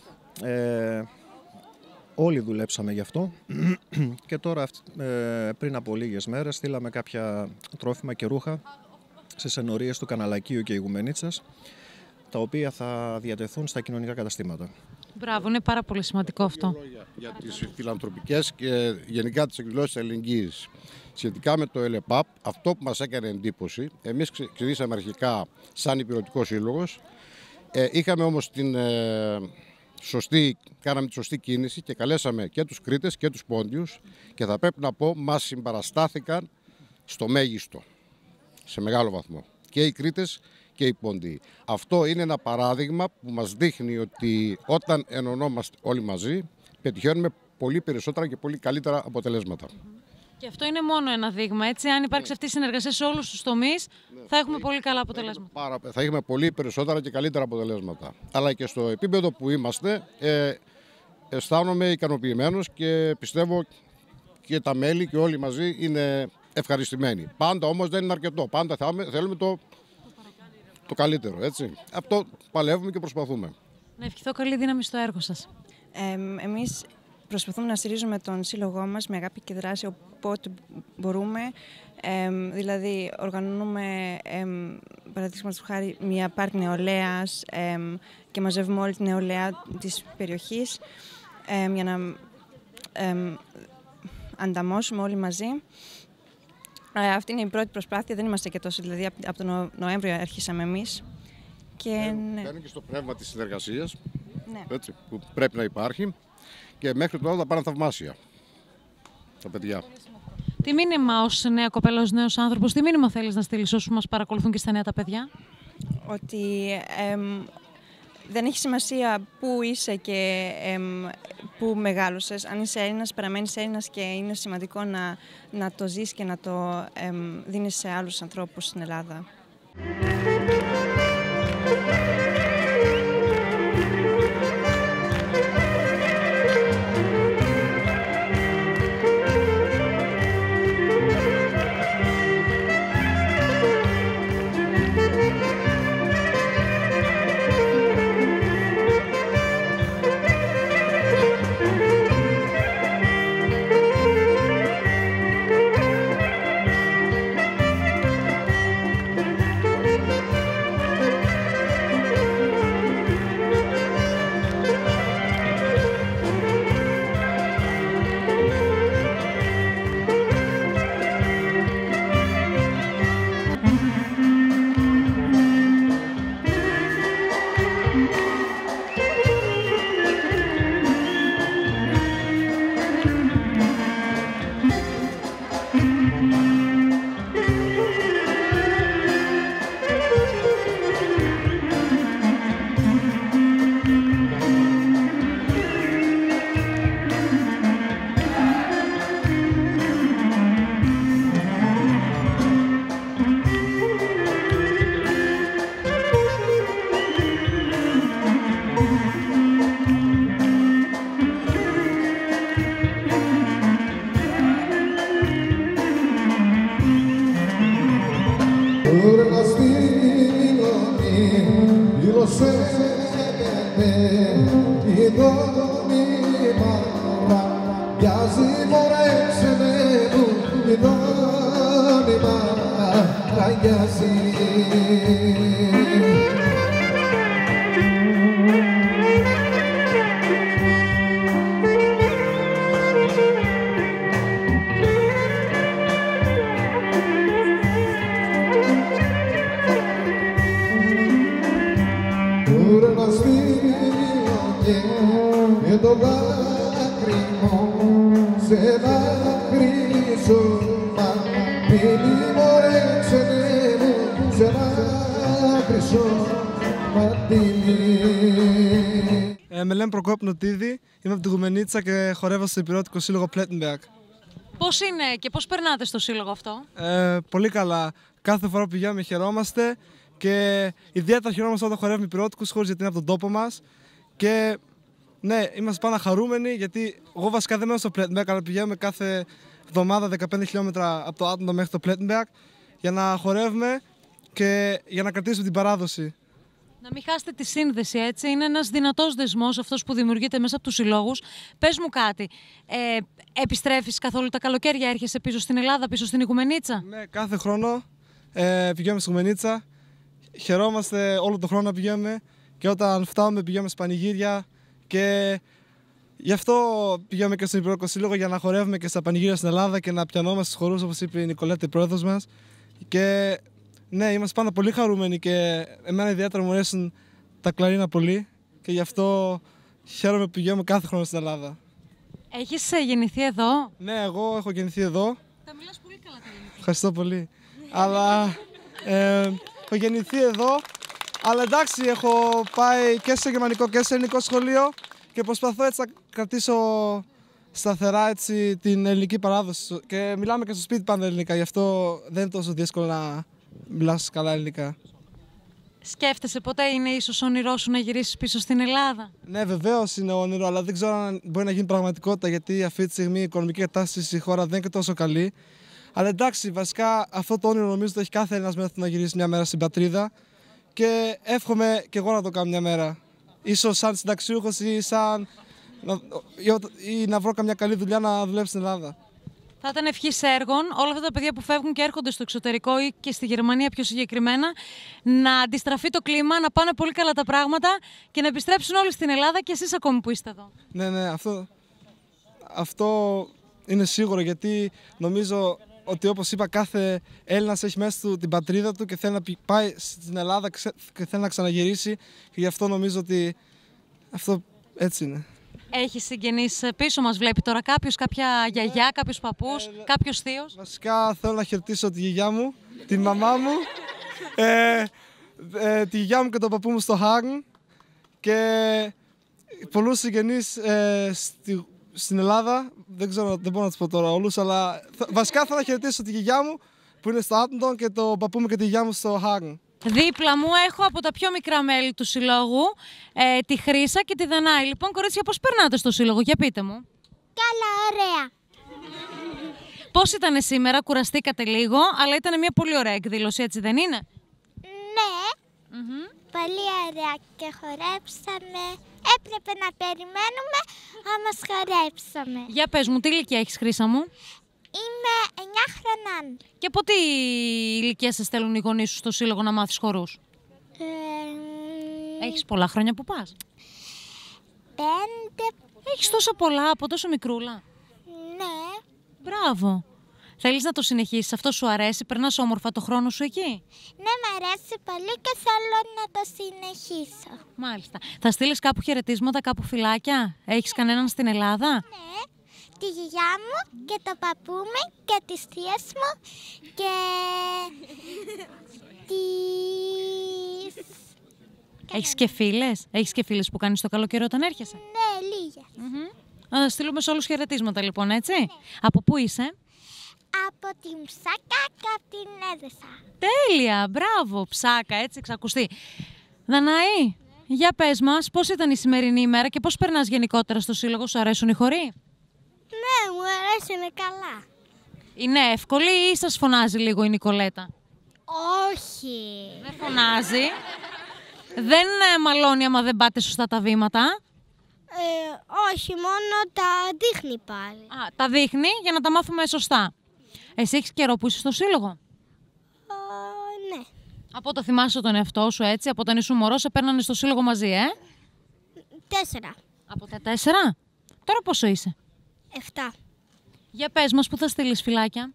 Όλοι δουλέψαμε γι' αυτό και τώρα πριν από λίγες μέρες στείλαμε κάποια τρόφιμα και ρούχα στις ενορίες του Καναλακίου και Ηγουμενίτσας, τα οποία θα διατεθούν στα κοινωνικά καταστήματα. Μπράβο, είναι πάρα πολύ σημαντικό αυτό. Για τις φιλανθρωπικές και γενικά τις εκδηλώσεις αλληλεγγύης. Σχετικά με το ΕΛΕΠΑΠ, αυτό που μας έκανε εντύπωση, εμείς ξεκινήσαμε αρχικά σαν Υπηρωτικός Σύλλογος, είχαμε όμως κάναμε τη σωστή κίνηση και καλέσαμε και τους Κρήτες και τους Πόντιους και θα πρέπει να πω μας συμπαραστάθηκαν στο μέγιστο, σε μεγάλο βαθμό. Και οι Κρήτες και οι Πόντιοι. Αυτό είναι ένα παράδειγμα που μας δείχνει ότι όταν ενωνόμαστε όλοι μαζί πετυχαίνουμε πολύ περισσότερα και πολύ καλύτερα αποτελέσματα. Και αυτό είναι μόνο ένα δείγμα, έτσι. Αν υπάρξει αυτή η συνεργασία σε όλους τους τομείς, θα έχουμε πολύ καλά αποτελέσματα. Θα έχουμε πολύ περισσότερα και καλύτερα αποτελέσματα. Αλλά και στο επίπεδο που είμαστε, αισθάνομαι ικανοποιημένος και πιστεύω και τα μέλη και όλοι μαζί είναι ευχαριστημένοι. Πάντα όμως δεν είναι αρκετό. Πάντα θέλουμε το καλύτερο, έτσι. Αυτό παλεύουμε και προσπαθούμε. Να ευχηθώ καλή δύναμη στο έργο σας. Εμείς προσπαθούμε να στηρίζουμε τον σύλλογό μας με αγάπη και δράση όποτε μπορούμε. Δηλαδή, οργανώνουμε, παραδείγματος χάρη, μια πάρτι νεολαίας και μαζεύουμε όλη την νεολαία της περιοχής για να ανταμώσουμε όλοι μαζί. Αυτή είναι η πρώτη προσπάθεια, δεν είμαστε και τόσο, δηλαδή από τον Νοέμβριο αρχίσαμε εμείς. Μπαίνουν και στο πνεύμα της συνεργασίας, έτσι, που πρέπει να υπάρχει, και μέχρι τώρα τα πάνε θαυμάσια τα παιδιά. Τι μήνυμα ως νέα κοπέλα, ως νέος άνθρωπος, τι μήνυμα θέλεις να στείλεις όσους μας παρακολουθούν και στα νέα τα παιδιά? Ότι δεν έχει σημασία πού είσαι και πού μεγάλωσες. Αν είσαι Έλληνας, παραμένεις Έλληνας και είναι σημαντικό να το ζεις και να το δίνεις σε άλλους ανθρώπους στην Ελλάδα. Με λένε Προκόπνο Τίδη, είμαι από τη Γουμενίτσα και χορεύω στο Ηπειρώτικο Σύλλογο Πλέτενμπεργκ. Πώς είναι και πώς περνάτε στο σύλλογο αυτό? Πολύ καλά. Κάθε φορά που πηγαίνουμε χαιρόμαστε και ιδιαίτερα χαιρόμαστε όταν χορεύουμε Ηπειρώτικους χώρους, γιατί είναι από τον τόπο μας. Και ναι, είμαστε πάρα χαρούμενοι, γιατί εγώ βασικά δεν μένω στο Πλέτενμπεργκ, αλλά πηγαίνουμε κάθε εβδομάδα 15 χιλιόμετρα από το Άτοντο μέχρι το Πλέτενμπεργκ για να χορεύουμε και για να κρατήσουμε την παράδοση. Να μην χάσετε τη σύνδεση, έτσι. Είναι ένας δυνατός δεσμός αυτός που δημιουργείται μέσα από τους συλλόγους. Πες μου κάτι, επιστρέφεις καθόλου τα καλοκαίρια, έρχεσαι πίσω στην Ελλάδα, πίσω στην Οικουμενίτσα? Ναι, κάθε χρόνο πηγαίνουμε στην Οικουμενίτσα, χαιρόμαστε όλο τον χρόνο να πηγαίνουμε και όταν φτάνουμε πηγαίνουμε στα πανηγύρια και γι' αυτό πηγαίνουμε και στον Ηπειρώτικο Σύλλογο για να χορεύουμε και στα πανηγύρια στην Ελλάδα και να πιανόμαστε στους χορούς, όπως είπε η Νικολέτα, η πρόεδρος μας. Και ναι, είμαστε πάντα πολύ χαρούμενοι και εμένα ιδιαίτερα μου αρέσουν τα κλαρίνα πολύ και γι' αυτό χαίρομαι που πηγαίνουμε κάθε χρόνο στην Ελλάδα. Έχεις γεννηθεί εδώ? Ναι, εγώ έχω γεννηθεί εδώ. Τα μιλάς πολύ καλά τα ελληνικά. Ευχαριστώ πολύ. Αλλά έχω γεννηθεί εδώ, αλλά εντάξει, έχω πάει και σε γερμανικό και σε ελληνικό σχολείο και προσπαθώ έτσι να κρατήσω σταθερά έτσι την ελληνική παράδοση και μιλάμε και στο σπίτι πάντα ελληνικά, γι' αυτό δεν είναι τόσο δύσκολο να μιλάς καλά ελληνικά. Σκέφτεσαι ποτέ, είναι ίσως όνειρό σου να γυρίσεις πίσω στην Ελλάδα? Ναι, βεβαίως είναι όνειρο, αλλά δεν ξέρω αν μπορεί να γίνει πραγματικότητα, γιατί αυτή τη στιγμή η οικονομική κατάσταση στη χώρα δεν είναι και τόσο καλή. Αλλά εντάξει, βασικά αυτό το όνειρο νομίζω ότι έχει κάθε Έλληνας μέσα να γυρίσει μια μέρα στην πατρίδα και εύχομαι και εγώ να το κάνω μια μέρα. Ίσως σαν συνταξιούχος ή σαν ή να βρω καμιά καλή δουλειά να δουλέψω στην Ελλάδα. Θα ήταν ευχής έργων όλα αυτά τα παιδιά που φεύγουν και έρχονται στο εξωτερικό ή και στη Γερμανία πιο συγκεκριμένα, να αντιστραφεί το κλίμα, να πάνε πολύ καλά τα πράγματα και να επιστρέψουν όλοι στην Ελλάδα και εσείς ακόμη που είστε εδώ. Ναι, αυτό είναι σίγουρο, γιατί νομίζω ότι, όπως είπα, κάθε Έλληνας έχει μέσα του την πατρίδα του και θέλει να πάει στην Ελλάδα και θέλει να ξαναγυρίσει, και γι' αυτό νομίζω ότι αυτό έτσι είναι. Έχει συγγενείς πίσω μας, βλέπει τώρα κάποιος, κάποια γιαγιά, κάποιος παππούς, κάποιος θείος? Βασικά θέλω να χαιρετήσω τη γιαγιά μου, τη μαμά μου, τη γιαγιά μου και τον παππού μου στο Χάγν και πολλούς συγγενείς στην Ελλάδα. Δεν μπορώ να τους πω τώρα όλους, αλλά βασικά θέλω να χαιρετήσω τη γιαγιά μου που είναι στο Άτντον και τον παππού μου και τη γιαγιά μου στο Χάγν. Δίπλα μου έχω από τα πιο μικρά μέλη του συλλόγου τη Χρύσα και τη Δανάη. Λοιπόν, κορίτσια, πώς περνάτε στο σύλλογο, για πείτε μου. Καλά, ωραία. Πώς ήτανε σήμερα, κουραστήκατε λίγο, αλλά ήταν μια πολύ ωραία εκδήλωση, έτσι δεν είναι? Ναι, πολύ ωραία και χορέψαμε. Έπρεπε να περιμένουμε, όμως χορέψαμε. Για πες μου, τι ηλικία έχεις, Χρύσα μου? Είμαι 9 χρονών. Και από τι ηλικία σε στέλνουν οι γονείς σου στο σύλλογο να μάθεις χορούς? Έχεις πολλά χρόνια που πας? 5. Έχεις τόσα πολλά από τόσο μικρούλα? Ναι. Μπράβο. Θέλεις να το συνεχίσεις, αυτό σου αρέσει, περνάς όμορφα το χρόνο σου εκεί? Ναι, μ' αρέσει πολύ και θέλω να το συνεχίσω. Μάλιστα. Θα στείλεις κάπου χαιρετίσματα, κάπου φιλάκια? Έχεις κανέναν στην Ελλάδα? Ναι. Τη γιαγιά μου και το παππού μου και τις θείες μου και τις... Έχεις και φίλες? Έχεις και φίλες που κάνεις το καλοκαίρι όταν έρχεσαι? Ναι, λίγες. Να στείλουμε σε όλους χαιρετίσματα λοιπόν, έτσι. Ναι. Από πού είσαι? Από την Ψάκα και από την Έδεσα. Τέλεια, μπράβο, Ψάκα, έτσι εξακουστεί. Δανάη, για πες μας, πώς ήταν η σημερινή ημέρα και πώς περνάς γενικότερα στο σύλλογο, σου αρέσουν οι χοροί? Ναι, μου αρέσουν καλά. Είναι εύκολη ή σας φωνάζει λίγο η Νικολέτα? Όχι. Δεν φωνάζει. Δεν μαλώνει άμα δεν πάτε σωστά τα βήματα? Όχι, μόνο τα δείχνει πάλι. Α, τα δείχνει για να τα μάθουμε σωστά. Εσύ έχεις καιρό που είσαι στο σύλλογο? Ναι. Από το θυμάσαι τον εαυτό σου, έτσι, από όταν ήσουν μωρό, σε παίρνανε στο σύλλογο μαζί, 4. Από τα 4? Τώρα πόσο είσαι? 7. Για πες μας, πού θα στείλεις φιλάκια?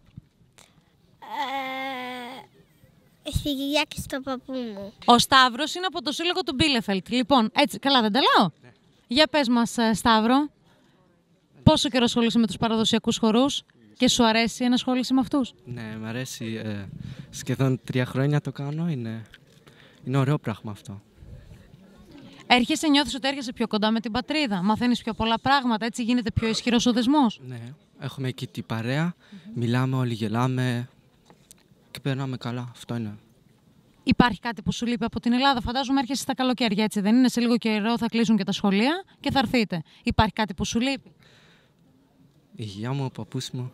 Στη γιαγιά και στο παππού μου. Ο Σταύρος είναι από το σύλλογο του Μπίλεφελτ. Λοιπόν, έτσι, καλά δεν τα λέω? Ναι. Για πες μας, Σταύρο, πόσο καιρό ασχολείσαι με τους παραδοσιακούς χορούς και σου αρέσει να ασχολείσαι με αυτούς? Ναι, μου αρέσει. Σχεδόν 3 χρόνια το κάνω. Είναι ωραίο πράγμα αυτό. Έρχεσαι, νιώθεις ότι έρχεσαι πιο κοντά με την πατρίδα, μαθαίνεις πιο πολλά πράγματα, έτσι γίνεται πιο ισχυρός ο δεσμός? Ναι, έχουμε εκεί την παρέα, μιλάμε όλοι, γελάμε και περνάμε καλά, αυτό είναι. Υπάρχει κάτι που σου λείπει από την Ελλάδα? Φαντάζομαι έρχεσαι στα καλοκαίρια, έτσι δεν είναι? Σε λίγο καιρό θα κλείσουν και τα σχολεία και θα έρθείτε. Υπάρχει κάτι που σου λείπει? Η γιαγιά μου, ο παππούς μου.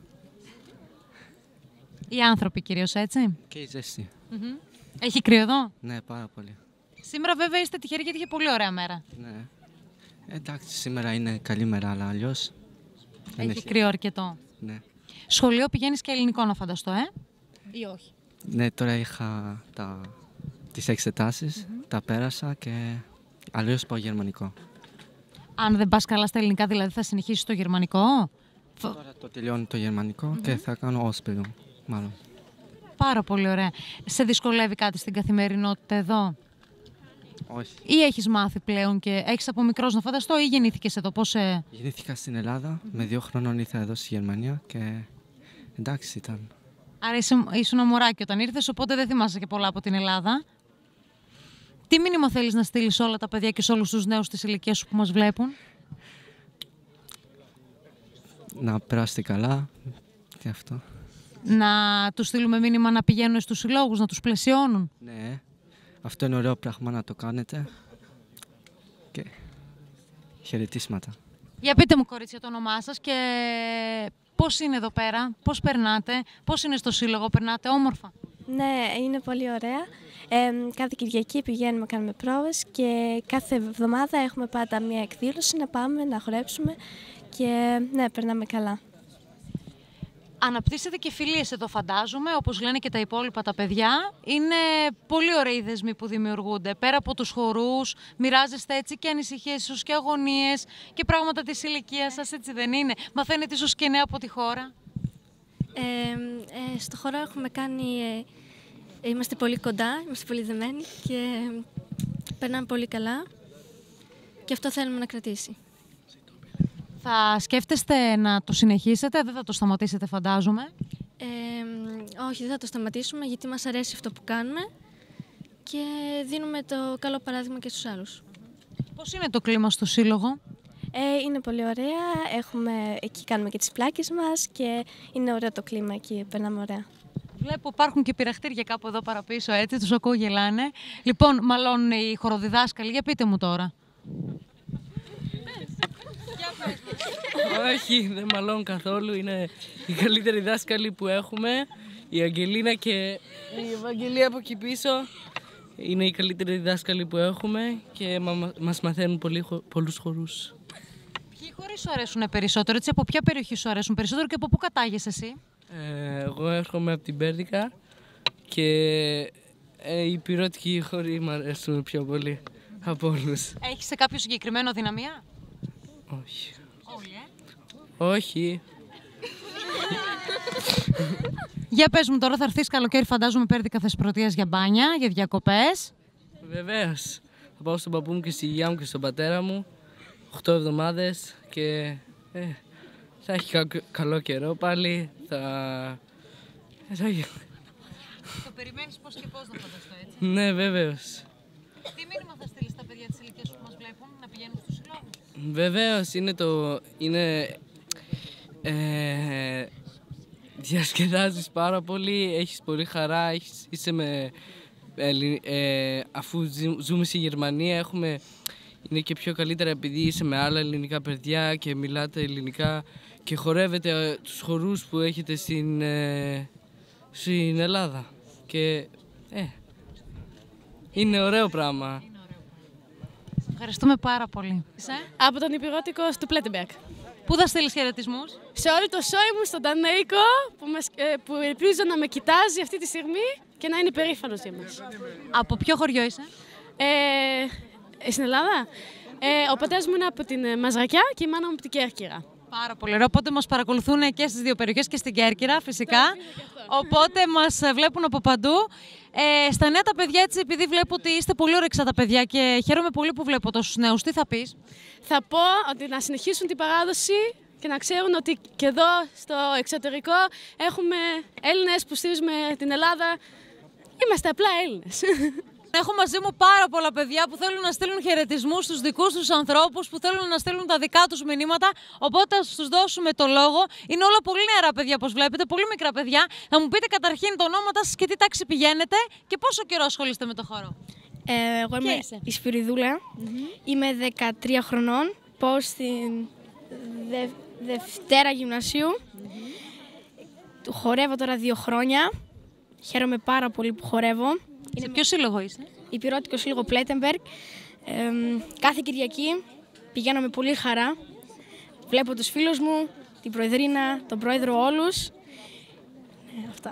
Οι άνθρωποι κυρίως, έτσι. Και η ζέστη. Έχει κρύο εδώ? Ναι, πάρα πολύ. Σήμερα βέβαια είστε τυχεροί γιατί είχε πολύ ωραία μέρα. Ναι. Εντάξει, σήμερα είναι καλή μέρα, αλλά αλλιώς... Έχει κρύο αρκετό. Ναι. Σχολείο πηγαίνεις και ελληνικό να φανταστώ, ή όχι? Ναι, τώρα είχα τις εξετάσεις, τα πέρασα και αλλιώς πάω γερμανικό. Αν δεν πας καλά στα ελληνικά, δηλαδή θα συνεχίσεις το γερμανικό? Τώρα το τελειώνω το γερμανικό και θα κάνω Ausbildung, μάλλον. Πάρα πολύ ωραία. Σε δυσκολεύει κάτι στην καθημερινότητα εδώ? Όχι. Ή έχεις μάθει πλέον και έχεις από μικρός να φανταστώ ή γεννήθηκες εδώ? Γεννήθηκα στην Ελλάδα, με 2 χρονών ήρθα εδώ στη Γερμανία και εντάξει ήταν. Άρα ήσουν μωράκι όταν ήρθες, οπότε δεν θυμάσαι και πολλά από την Ελλάδα. Τι μήνυμα θέλεις να στείλεις όλα τα παιδιά και σε όλους τους νέους της ηλικίας σου που μας βλέπουν? Να περάσετε καλά και αυτό. Να τους στείλουμε μήνυμα να πηγαίνουν στους συλλόγους, να τους πλαισιώνουν? Ναι, αυτό είναι ωραίο πράγμα να το κάνετε και χαιρετίσματα. Για πείτε μου, κορίτσια, το όνομά σας και πώς είναι εδώ πέρα, πώς περνάτε, πώς είναι στο σύλλογο, περνάτε όμορφα? Ναι, είναι πολύ ωραία. Κάθε Κυριακή πηγαίνουμε, κάνουμε πρόβες και κάθε εβδομάδα έχουμε πάντα μια εκδήλωση να πάμε, να χορέψουμε και ναι, περνάμε καλά. Αναπτύσσετε και φιλίες εδώ φαντάζομαι, όπως λένε και τα υπόλοιπα τα παιδιά. Είναι πολύ ωραίοι δεσμοί που δημιουργούνται. Πέρα από τους χορούς, μοιράζεστε έτσι και ανησυχίες, ίσως και αγωνίες και πράγματα της ηλικίας σας, έτσι δεν είναι? Μαθαίνετε ίσως και νέα από τη χώρα. Στο χώρο έχουμε κάνει... Είμαστε πολύ κοντά, είμαστε πολύ δεμένοι και περνάμε πολύ καλά και αυτό θέλουμε να κρατήσει. Θα σκέφτεστε να το συνεχίσετε, δεν θα το σταματήσετε φαντάζομαι? Όχι, δεν θα το σταματήσουμε γιατί μας αρέσει αυτό που κάνουμε και δίνουμε το καλό παράδειγμα και στους άλλους. Πώς είναι το κλίμα στο Σύλλογο? Είναι πολύ ωραία, εκεί κάνουμε και τις πλάκες μας και είναι ωραίο το κλίμα εκεί, περνάμε ωραία. Βλέπω υπάρχουν και πειραχτήρια κάπου εδώ παραπίσω, έτσι, τους ακούω γελάνε. Λοιπόν, μαλώνουν οι χοροδιδάσκαλοι, για πείτε μου τώρα. Όχι, δεν μαλώνουν καθόλου, είναι οι καλύτεροι δάσκαλοι που έχουμε. Η Αγγελίνα και η Ευαγγελία από εκεί πίσω είναι οι καλύτεροι δάσκαλοι που έχουμε και μας μαθαίνουν πολλούς χορούς. Ποιοι χοροί σου αρέσουν περισσότερο, έτσι, από ποια περιοχή σου αρέσουν περισσότερο και από πού κατάγεσαι εσύ? Εγώ έρχομαι από την Πέρδικα και οι πυρώτικοι χοροί μου αρέσουν πιο πολύ από όλους. Έχεις σε κάποιο συγκεκριμένο δυναμία? Όχι. Όλοι, Όχι. Για πες μου τώρα, θα έρθεις καλοκαίρι φαντάζομαι Πέρδικα Θεσπρωτείας για μπάνια, για διακοπές? Βεβαίως. Θα πάω στον παππού μου και στη γιαγιά μου και στον πατέρα μου 8 εβδομάδες και θα έχει καλό καιρό πάλι. Το περιμένεις πώς και πώς να φανταστώ, έτσι? Ναι, βεβαίως. Τι μήνυμα θα στείλεις στα παιδιά της ηλικίας που μας βλέπουν να πηγαίνουν στους συλλόγους? Βεβαίως, διασκεδάζεις πάρα πολύ, έχεις πολύ χαρά, αφού ζούμε στη Γερμανία είναι και πιο καλύτερα επειδή είσαι με άλλα ελληνικά παιδιά και μιλάτε ελληνικά και χορεύετε τους χορούς που έχετε στην Ελλάδα και είναι ωραίο πράγμα. Ευχαριστούμε πάρα πολύ. Από τον Υπηρώτικο του Πλέτεμπεργκ. Πού θα στείλεις χαιρετισμούς? Σε όλο το σόι μου, στον Τανέικο, που ελπίζω να με κοιτάζει αυτή τη στιγμή και να είναι υπερήφανος για μας. Από ποιο χωριό είσαι? Στην Ελλάδα. Ο πατέρας μου είναι από την Μαζρακιά και η μάνα μου από την Κέρκυρα. Πάρα πολύ ωραία. Οπότε μας παρακολουθούν και στις δύο περιοχές και στην Κέρκυρα φυσικά. Οπότε μας βλέπουν από παντού. Στα νέα τα παιδιά, έτσι, επειδή βλέπω ότι είστε πολύ όρεξα τα παιδιά και χαίρομαι πολύ που βλέπω τόσους νέους, τι θα πεις? Θα πω ότι να συνεχίσουν την παράδοση και να ξέρουν ότι και εδώ στο εξωτερικό έχουμε Έλληνες που στηρίζουμε την Ελλάδα. Είμαστε απλά Έλληνες. Έχω μαζί μου πάρα πολλά παιδιά που θέλουν να στείλουν χαιρετισμούς στους δικούς τους ανθρώπους, που θέλουν να στείλουν τα δικά τους μηνύματα. Οπότε θα τους δώσουμε το λόγο. Είναι όλα πολύ νεαρά παιδιά, όπως βλέπετε, πολύ μικρά παιδιά. Θα μου πείτε καταρχήν το ονόματα σας και τι τάξη πηγαίνετε και πόσο καιρό ασχολείστε με το χώρο? Εγώ είμαι η Σπυριδούλα. Είμαι 13 χρονών. Πάω στην Δευτέρα Γυμνασίου. Χορεύω τώρα 2 χρόνια. Χαίρομαι πάρα πολύ που χορεύω. Σε ποιο σύλλογο είσαι? Υπηρώτικο Σύλλογο Πλέτεμπεργκ. Κάθε Κυριακή πηγαίνω με πολύ χαρά. Βλέπω τους φίλους μου, την Προεδρίνα, τον Πρόεδρο, όλους. Αυτά.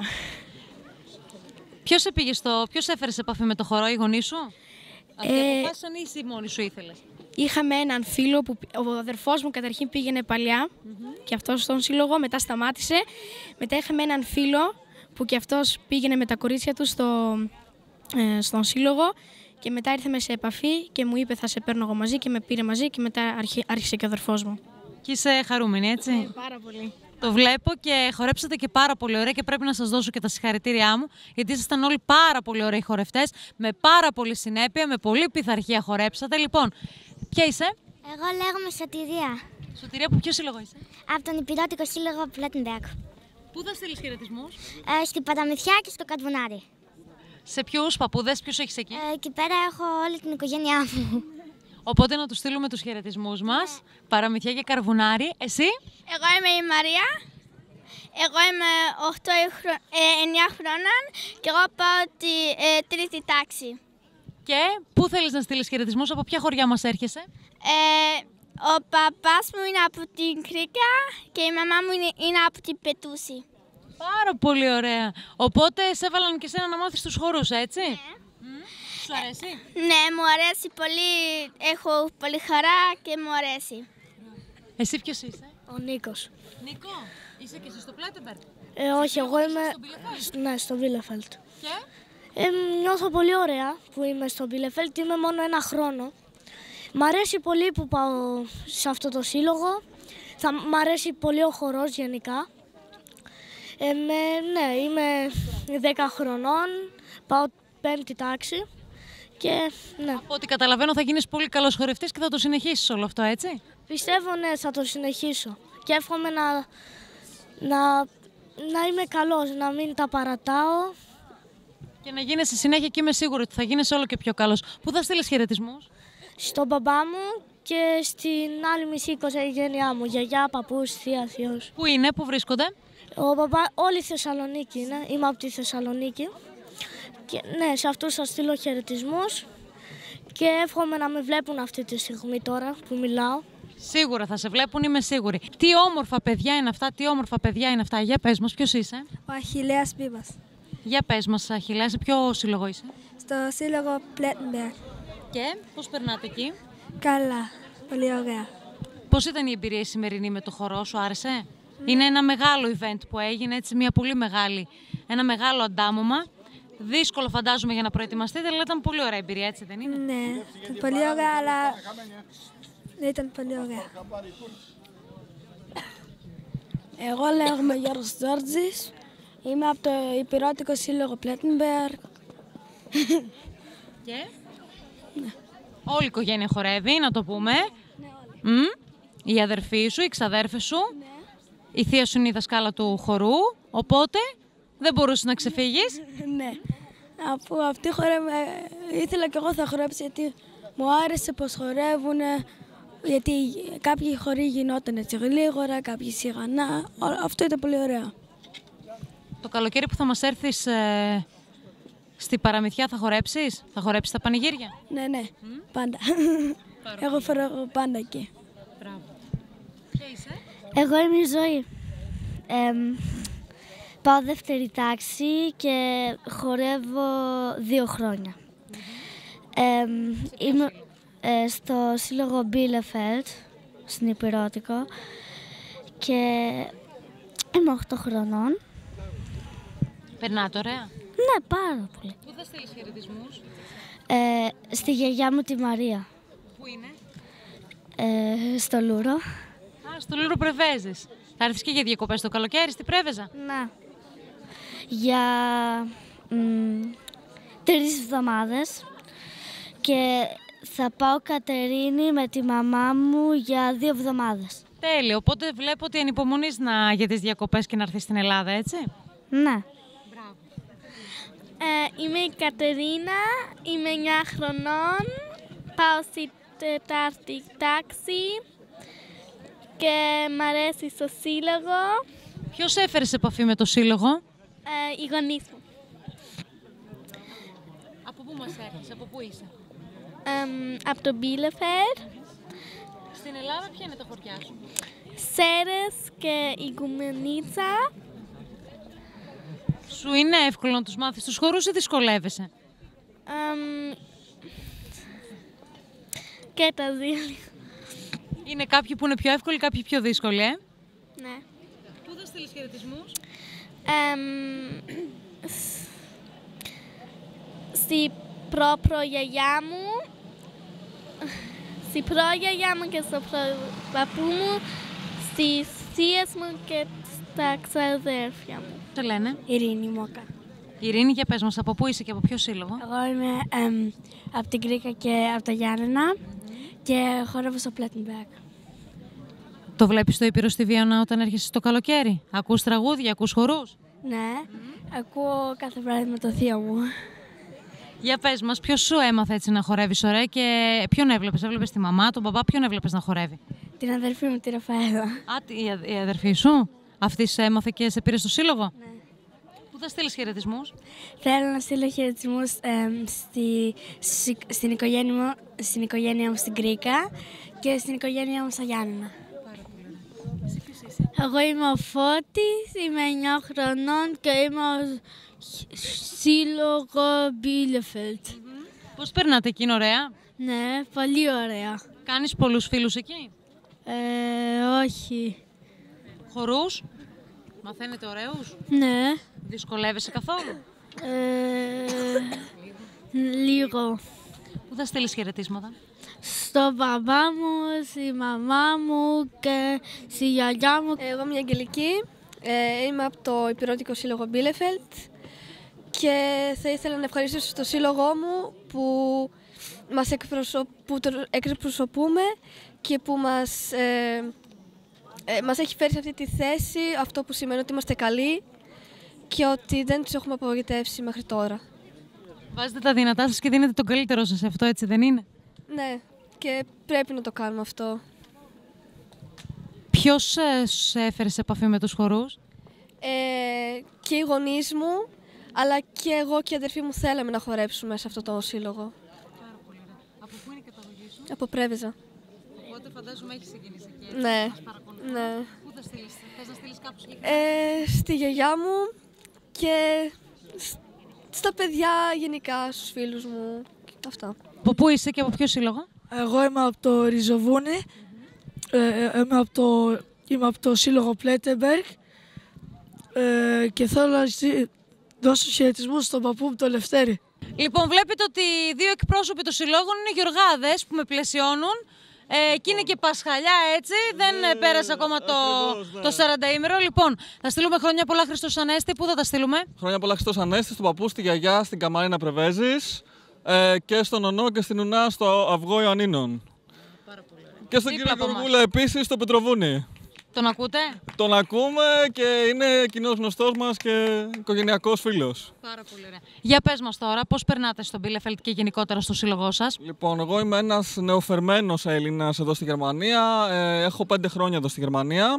Ποιος έφερε σε επαφή με το χορό, οι γονείς σου? Αποφάσισαν ή εσύ μόνη σου ήθελες? Είχαμε έναν φίλο που ο αδερφός μου καταρχήν πήγαινε παλιά και αυτός στον σύλλογο, μετά σταμάτησε. Μετά είχαμε έναν φίλο που και αυτός πήγαινε με τα κορίτσια του στον σύλλογο και μετά ήρθαμε σε επαφή και μου είπε θα σε παίρνω εγώ μαζί και με πήρε μαζί και μετά άρχισε και ο αδερφός μου. Και είσαι χαρούμενη, έτσι? Πάρα πολύ. Το βλέπω και χορέψατε και πάρα πολύ ωραία και πρέπει να σας δώσω και τα συγχαρητήριά μου, γιατί ήσασταν όλοι πάρα πολύ ωραίοι χορευτές, με πάρα πολύ συνέπεια, με πολύ πειθαρχία χορέψατε. Λοιπόν, ποια είσαι? Εγώ λέγομαι Σωτηρία. Σωτηρία, από ποιο σύλλογο είσαι? Από τον Υπηρώτικο Σύλλογο Πλέτεμπεργκ. Πού θα στείλεις χαιρετισμούς? Στην Παταμυθιά και στο Καρβουνάρι. Σε ποιους παππούδες, ποιους έχεις εκεί? Εκεί πέρα έχω όλη την οικογένειά μου. Οπότε να τους στείλουμε τους χαιρετισμούς μας. Παραμυθιά και Καρβουνάρι. Εσύ? Εγώ είμαι η Μαρία. Εγώ είμαι 9 χρόνων και εγώ πάω τη τρίτη τάξη. Και πού θέλεις να στείλεις χαιρετισμούς, από ποια χωριά μας έρχεσαι? Ο παπάς μου είναι από την Κρήκα και η μαμά μου είναι από την Πετούση. Πάρα πολύ ωραία. Οπότε σε έβαλαν και εσένα να μάθεις τους χορούς, έτσι? Ναι. Σου αρέσει? Ναι, μου αρέσει πολύ. Έχω πολύ χαρά και μου αρέσει. Εσύ ποιος είσαι? Ο Νίκος. Νίκο, είσαι και εσύ στο Πλέτεμπεργκ? Όχι, εγώ είμαι στο Bielefeld. Και? Νιώθω πολύ ωραία που είμαι στο Bielefeld, είμαι μόνο 1 χρόνο. Μ' αρέσει πολύ που πάω σε αυτό το σύλλογο. Μ' αρέσει πολύ ο χορός γενικά. Ναι, είμαι 10 χρονών, πάω 5η τάξη και ναι. Από ό,τι καταλαβαίνω θα γίνεις πολύ καλός χορευτής και θα το συνεχίσεις όλο αυτό, έτσι? Πιστεύω ναι, θα το συνεχίσω και εύχομαι να είμαι καλός, να μην τα παρατάω. Και να γίνεις στη συνέχεια και είμαι σίγουρη ότι θα γίνεις όλο και πιο καλός. Πού θα στείλεις χαιρετισμούς? Στον μπαμπά μου και στην άλλη μισή οικογένειά μου, γιαγιά, παππούς, θεία, θείος. Πού είναι, πού βρίσκονται? Όλη η Θεσσαλονίκη είναι, είμαι από τη Θεσσαλονίκη. Και ναι, σε αυτούς θα στείλω χαιρετισμούς και εύχομαι να με βλέπουν αυτή τη στιγμή τώρα που μιλάω. Σίγουρα θα σε βλέπουν, είμαι σίγουρη. Τι όμορφα παιδιά είναι αυτά, τι όμορφα παιδιά είναι αυτά. Για πες μας, ποιος είσαι? Ο Αχιλλέας Μπίμπας. Για πες μας, Αχιλλέα, σε ποιο σύλλογο είσαι? Στο σύλλογο Plettenberg. Και πώς περνάτε εκεί? Καλά, πολύ ωραία. Πώς ήταν η εμπειρία η σημερινή με το χορό, σου άρεσε? Είναι ένα μεγάλο event που έγινε, έτσι, ένα μεγάλο αντάμωμα. Δύσκολο φαντάζομαι για να προετοιμαστείτε, αλλά ήταν πολύ ωραία εμπειρία, έτσι δεν είναι? Ναι, ήταν πολύ ωραία, αλλά ήταν πολύ ωραία. Εγώ λέγομαι Γιώργος Τζόρτζης, είμαι από το Ηπειρωτικό Σύλλογο Plettenberg. Και? Ναι. Όλη η οικογένεια χορεύει, να το πούμε. Ναι, όλοι. Η αδερφή σου, οι ξαδέρφες σου. Ναι. Η θεία σου είναι η δασκάλα του χορού, οπότε δεν μπορούσες να ξεφύγεις. Ναι. Αφού αυτοί χορεύουν, ήθελα και εγώ θα χορέψω, γιατί μου άρεσε πως χορεύουν, γιατί κάποιοι χοροί γινόταν έτσι γλίγορα, κάποιοι σιγανά. Αυτό ήταν πολύ ωραίο. Το καλοκαίρι που θα μας έρθεις στη Παραμυθιά θα χορέψεις? Θα χορέψεις τα πανηγύρια? Ναι, ναι, πάντα. Εγώ φοράω πάντα εκεί. Μπράβο. Ποια είσαι? Εγώ είμαι η Ζωή. Πάω 2η τάξη και χορεύω 2 χρόνια. Είμαι στο σύλλογο Bielefeld, στην Ηπειρωτικό, και είμαι 8 χρονών. Περνάτε ωραία? Ναι, πάρα πολύ. Πού θα στείλεις χαιρετισμούς? Στη γιαγιά μου τη Μαρία. Πού είναι? Στο Λούρο. Α, στο Λούρο Πρεβέζης. Θα έρθεις και για διακοπές το καλοκαίρι στη Πρέβεζα? Ναι. Για 3 εβδομάδες και θα πάω Κατερίνη με τη μαμά μου για 2 εβδομάδες. Τέλειο, οπότε βλέπω ότι ανυπομονείς για τις διακοπές και να έρθεις στην Ελλάδα, έτσι? Ναι. Μπράβο. Είμαι η Κατερίνα, είμαι 9 χρονών, πάω στη 4η τάξη και μ' αρέσει στο σύλλογο. Ποιος έφερε σε επαφή με το σύλλογο? Οι γονείς μου. Από πού μας έρχεσαι, από πού είσαι? Από το Bielefeld. Στην Ελλάδα ποια είναι τα χωριά σου? Σέρες και Ιγουμενίτσα. Σου είναι εύκολο να τους μάθεις τους χορούς ή δυσκολεύεσαι? Και τα δύο. Είναι κάποιοι που είναι πιο εύκολοι, κάποιοι πιο δύσκολοι, Ναι. Πού θα στείλεις χαιρετισμούς? Στη προπρογιαγιά μου, στη προγιαγιά μου και στο παππού μου, στις θείες μου και στα ξαδέρφια μου. Τι λένε? Ειρήνη Μόκα. Ειρήνη, για πες μας, από πού είσαι και από ποιο σύλλογο? Εγώ είμαι από την Κρήκα και από τα Γιάννενα και χορεύω στο Plettenberg. Το βλέπεις το Ήπειρο στη Βίωνα όταν έρχεσαι το καλοκαίρι? Ακούς τραγούδια, ακούς χορούς? Ναι, ακούω κάθε βράδυ με το θείο μου. Για πες μας, ποιος σου έμαθε έτσι να χορεύεις ωραία και ποιον έβλεπες? Έβλεπες τη μαμά, τον μπαμπά, ποιον έβλεπες να χορεύει? Την αδερφή μου, τη Ραφαέλα. Η αδερφή σου. Αυτή σε έμαθε και σε πήρε στο σύλλογο. Ναι. Πού θα στείλεις χαιρετισμούς? Θέλω να στείλω χαιρετισμούς στην οικογένεια μου στην Κρήκα και στην οικογένεια μου στα Γιάννενα. Εγώ είμαι ο Φώτης, είμαι 9 χρονών και είμαι ο σύλλογο Bielefeld. Πώς περνάτε εκεί, είναι ωραία? Ναι, πολύ ωραία. Κάνεις πολλούς φίλους εκεί? Όχι. Χορούς? Μαθαίνετε ωραίους? Ναι. Δυσκολεύεσαι καθόλου? Λίγο. Πού θα στείλεις χαιρετίσματα? Στον μπαμπά μου, στη μαμά μου και στη γιαγιά μου. Εγώ είμαι η Αγγελική, είμαι από το Ηπειρωτικό Σύλλογο Bielefeld και θα ήθελα να ευχαριστήσω το σύλλογό μου που που το εκπροσωπούμε και που μας έχει φέρει σε αυτή τη θέση, αυτό που σημαίνει ότι είμαστε καλοί και ότι δεν τους έχουμε απογοητεύσει μέχρι τώρα. Βάζετε τα δυνατά σας και δίνετε τον καλύτερό σας, αυτό έτσι δεν είναι? Ναι, και πρέπει να το κάνουμε αυτό. Ποιος σε έφερε σε επαφή με τους χορούς? Και οι γονείς μου, αλλά και εγώ και η αδερφή μου θέλαμε να χορέψουμε σε αυτό το σύλλογο. Πάρα πολύ ωραία. Από πού είναι η καταγωγή σου? Από Πρέβεζα. Οπότε φαντάζομαι έχεις συγκίνηση εκεί. Ναι. Ναι. Πού θα στείλεις? Θες να στείλεις κάπου συγκεκριμένα? Στη γιαγιά μου και στα παιδιά γενικά, στους φίλους μου. Αυτά. Από πού είσαι και από ποιο σύλλογο? Εγώ είμαι από το Ριζοβούνι, είμαι από το σύλλογο Πλέτεμπεργκ και θέλω να δώσω χαιρετισμούς στον παππού μου, τον Λευτέρη. Λοιπόν, βλέπετε ότι οι δύο εκπρόσωποι των συλλόγων είναι γιοργάδες που με πλαισιώνουν και είναι και Πασχαλιά, έτσι. Δεν πέρασε ακόμα το 40ημερο. Λοιπόν, θα στείλουμε χρόνια πολλά Χριστός Ανέστη. Πού θα τα στείλουμε? Χρόνια πολλά Χριστός Ανέστη, στον παππού, στη γιαγιά, στην Καμαρίνα Πρεβέζης και στον Ονό και στην Ουνά στο Αυγό Ιωαννίνων. Και στον κύριο Γεωργούλα επίσης στο Πετροβούνι. Τον ακούτε? Τον ακούμε και είναι κοινός γνωστός μας και οικογενειακός φίλος. Πάρα πολύ ωραία. Για πες μας τώρα, πώς περνάτε στον Bielefeld και γενικότερα στο σύλλογό σας? Λοιπόν, εγώ είμαι ένας νεοφερμένος Έλληνας εδώ στη Γερμανία. Έχω 5 χρόνια εδώ στη Γερμανία.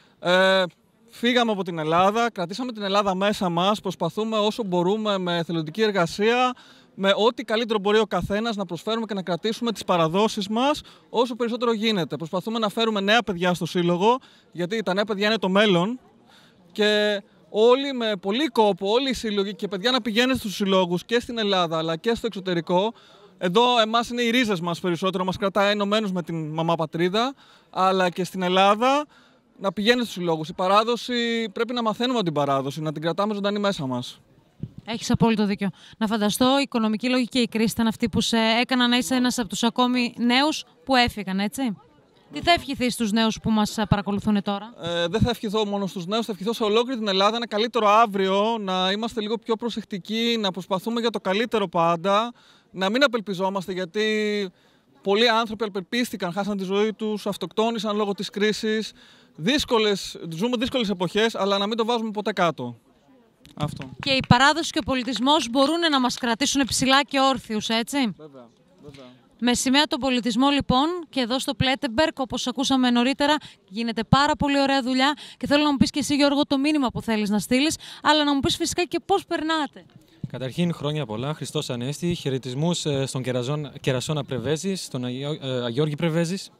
Φύγαμε από την Ελλάδα, κρατήσαμε την Ελλάδα μέσα μας. Προσπαθούμε όσο μπορούμε με εθελοντική εργασία, με ό,τι καλύτερο μπορεί ο καθένας να προσφέρουμε και να κρατήσουμε τις παραδόσεις μας όσο περισσότερο γίνεται. Προσπαθούμε να φέρουμε νέα παιδιά στο σύλλογο, γιατί τα νέα παιδιά είναι το μέλλον και όλοι με πολύ κόπο, όλοι οι σύλλογοι και παιδιά να πηγαίνουν στους συλλόγους και στην Ελλάδα αλλά και στο εξωτερικό. Εδώ εμάς είναι οι ρίζες μας περισσότερο, μας κρατάει ενωμένους με την μαμά πατρίδα, αλλά και στην Ελλάδα να πηγαίνουν στους συλλόγους. Η παράδοση, πρέπει να μαθαίνουμε την παράδοση, να την κρατάμε ζωντανή μέσα μας. Έχεις απόλυτο δίκιο. Να φανταστώ, η οικονομική λόγη και η κρίση ήταν αυτή που σε έκαναν να είσαι ένας από τους ακόμη νέους που έφυγαν, έτσι. Τι θα ευχηθείς στους νέους που μας παρακολουθούν τώρα? Δεν θα ευχηθώ μόνο στους νέους, θα ευχηθώ σε ολόκληρη την Ελλάδα ένα καλύτερο αύριο, να είμαστε λίγο πιο προσεκτικοί, να προσπαθούμε για το καλύτερο πάντα, να μην απελπιζόμαστε γιατί πολλοί άνθρωποι απελπίστηκαν, χάσαν τη ζωή τους, αυτοκτόνησαν λόγω της κρίσης. Ζούμε δύσκολες εποχές, αλλά να μην το βάζουμε ποτέ κάτω. Αυτό. Και η παράδοση και ο πολιτισμός μπορούν να μας κρατήσουν ψηλά και όρθιους, έτσι. Βέβαια. Με σημαία τον πολιτισμό, λοιπόν, και εδώ στο Πλέτεμπεργκ, όπως ακούσαμε νωρίτερα, γίνεται πάρα πολύ ωραία δουλειά και θέλω να μου πεις και εσύ, Γιώργο, το μήνυμα που θέλεις να στείλεις, αλλά να μου πεις φυσικά και πώς περνάτε. Καταρχήν, χρόνια πολλά, Χριστός Ανέστη, χαιρετισμούς στον Κερασόνα Πρεβέζης, στον Αγιώργη Πρεβέζης.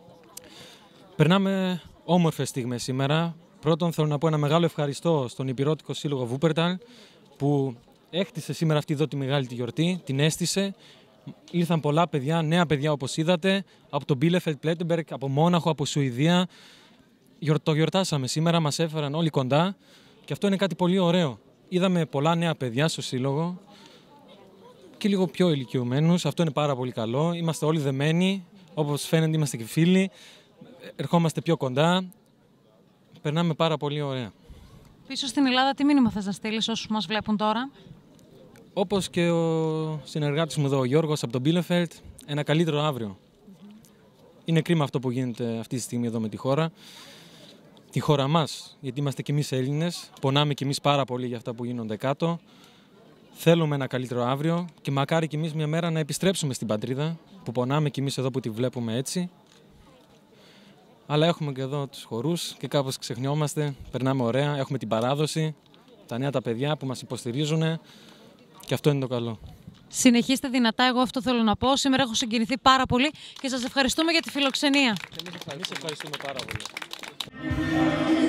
Περνάμε όμορφες στιγμές σήμερα. Πρώτον, θέλω να πω ένα μεγάλο ευχαριστώ στον Ηπειρωτικό Σύλλογο Βούπερταλ που έκτισε σήμερα αυτή εδώ τη μεγάλη τη γιορτή, την έστησε. Ήρθαν πολλά παιδιά, νέα παιδιά όπως είδατε, από το Bielefeld, Plettenberg, από Μόναχο, από Σουηδία. Το γιορτάσαμε σήμερα, μας έφεραν όλοι κοντά και αυτό είναι κάτι πολύ ωραίο. Είδαμε πολλά νέα παιδιά στο σύλλογο και λίγο πιο ηλικιωμένους, αυτό είναι πάρα πολύ καλό. Είμαστε όλοι δεμένοι, όπως φαίνεται είμαστε και φίλοι, ερχόμαστε πιο κοντά. Περνάμε πάρα πολύ ωραία. Πίσω στην Ελλάδα, τι μήνυμα θες να στείλεις όσους μας βλέπουν τώρα? Όπως και ο συνεργάτης μου εδώ, ο Γιώργος από τον Bielefeld, ένα καλύτερο αύριο. Είναι κρίμα αυτό που γίνεται αυτή τη στιγμή εδώ με τη χώρα. Τη χώρα μας, γιατί είμαστε κι εμείς Έλληνες, πονάμε κι εμείς πάρα πολύ για αυτά που γίνονται κάτω. Θέλουμε ένα καλύτερο αύριο και μακάρι κι εμείς μια μέρα να επιστρέψουμε στην πατρίδα, που πονάμε κι εμείς εδώ που τη βλέπουμε έτσι. Αλλά έχουμε και εδώ τους χορούς και κάπως ξεχνιόμαστε, περνάμε ωραία, έχουμε την παράδοση, τα νέα τα παιδιά που μας υποστηρίζουν και αυτό είναι το καλό. Συνεχίστε δυνατά, εγώ αυτό θέλω να πω. Σήμερα έχω συγκινηθεί πάρα πολύ και σας ευχαριστούμε για τη φιλοξενία. Εμείς ευχαριστούμε πάρα πολύ.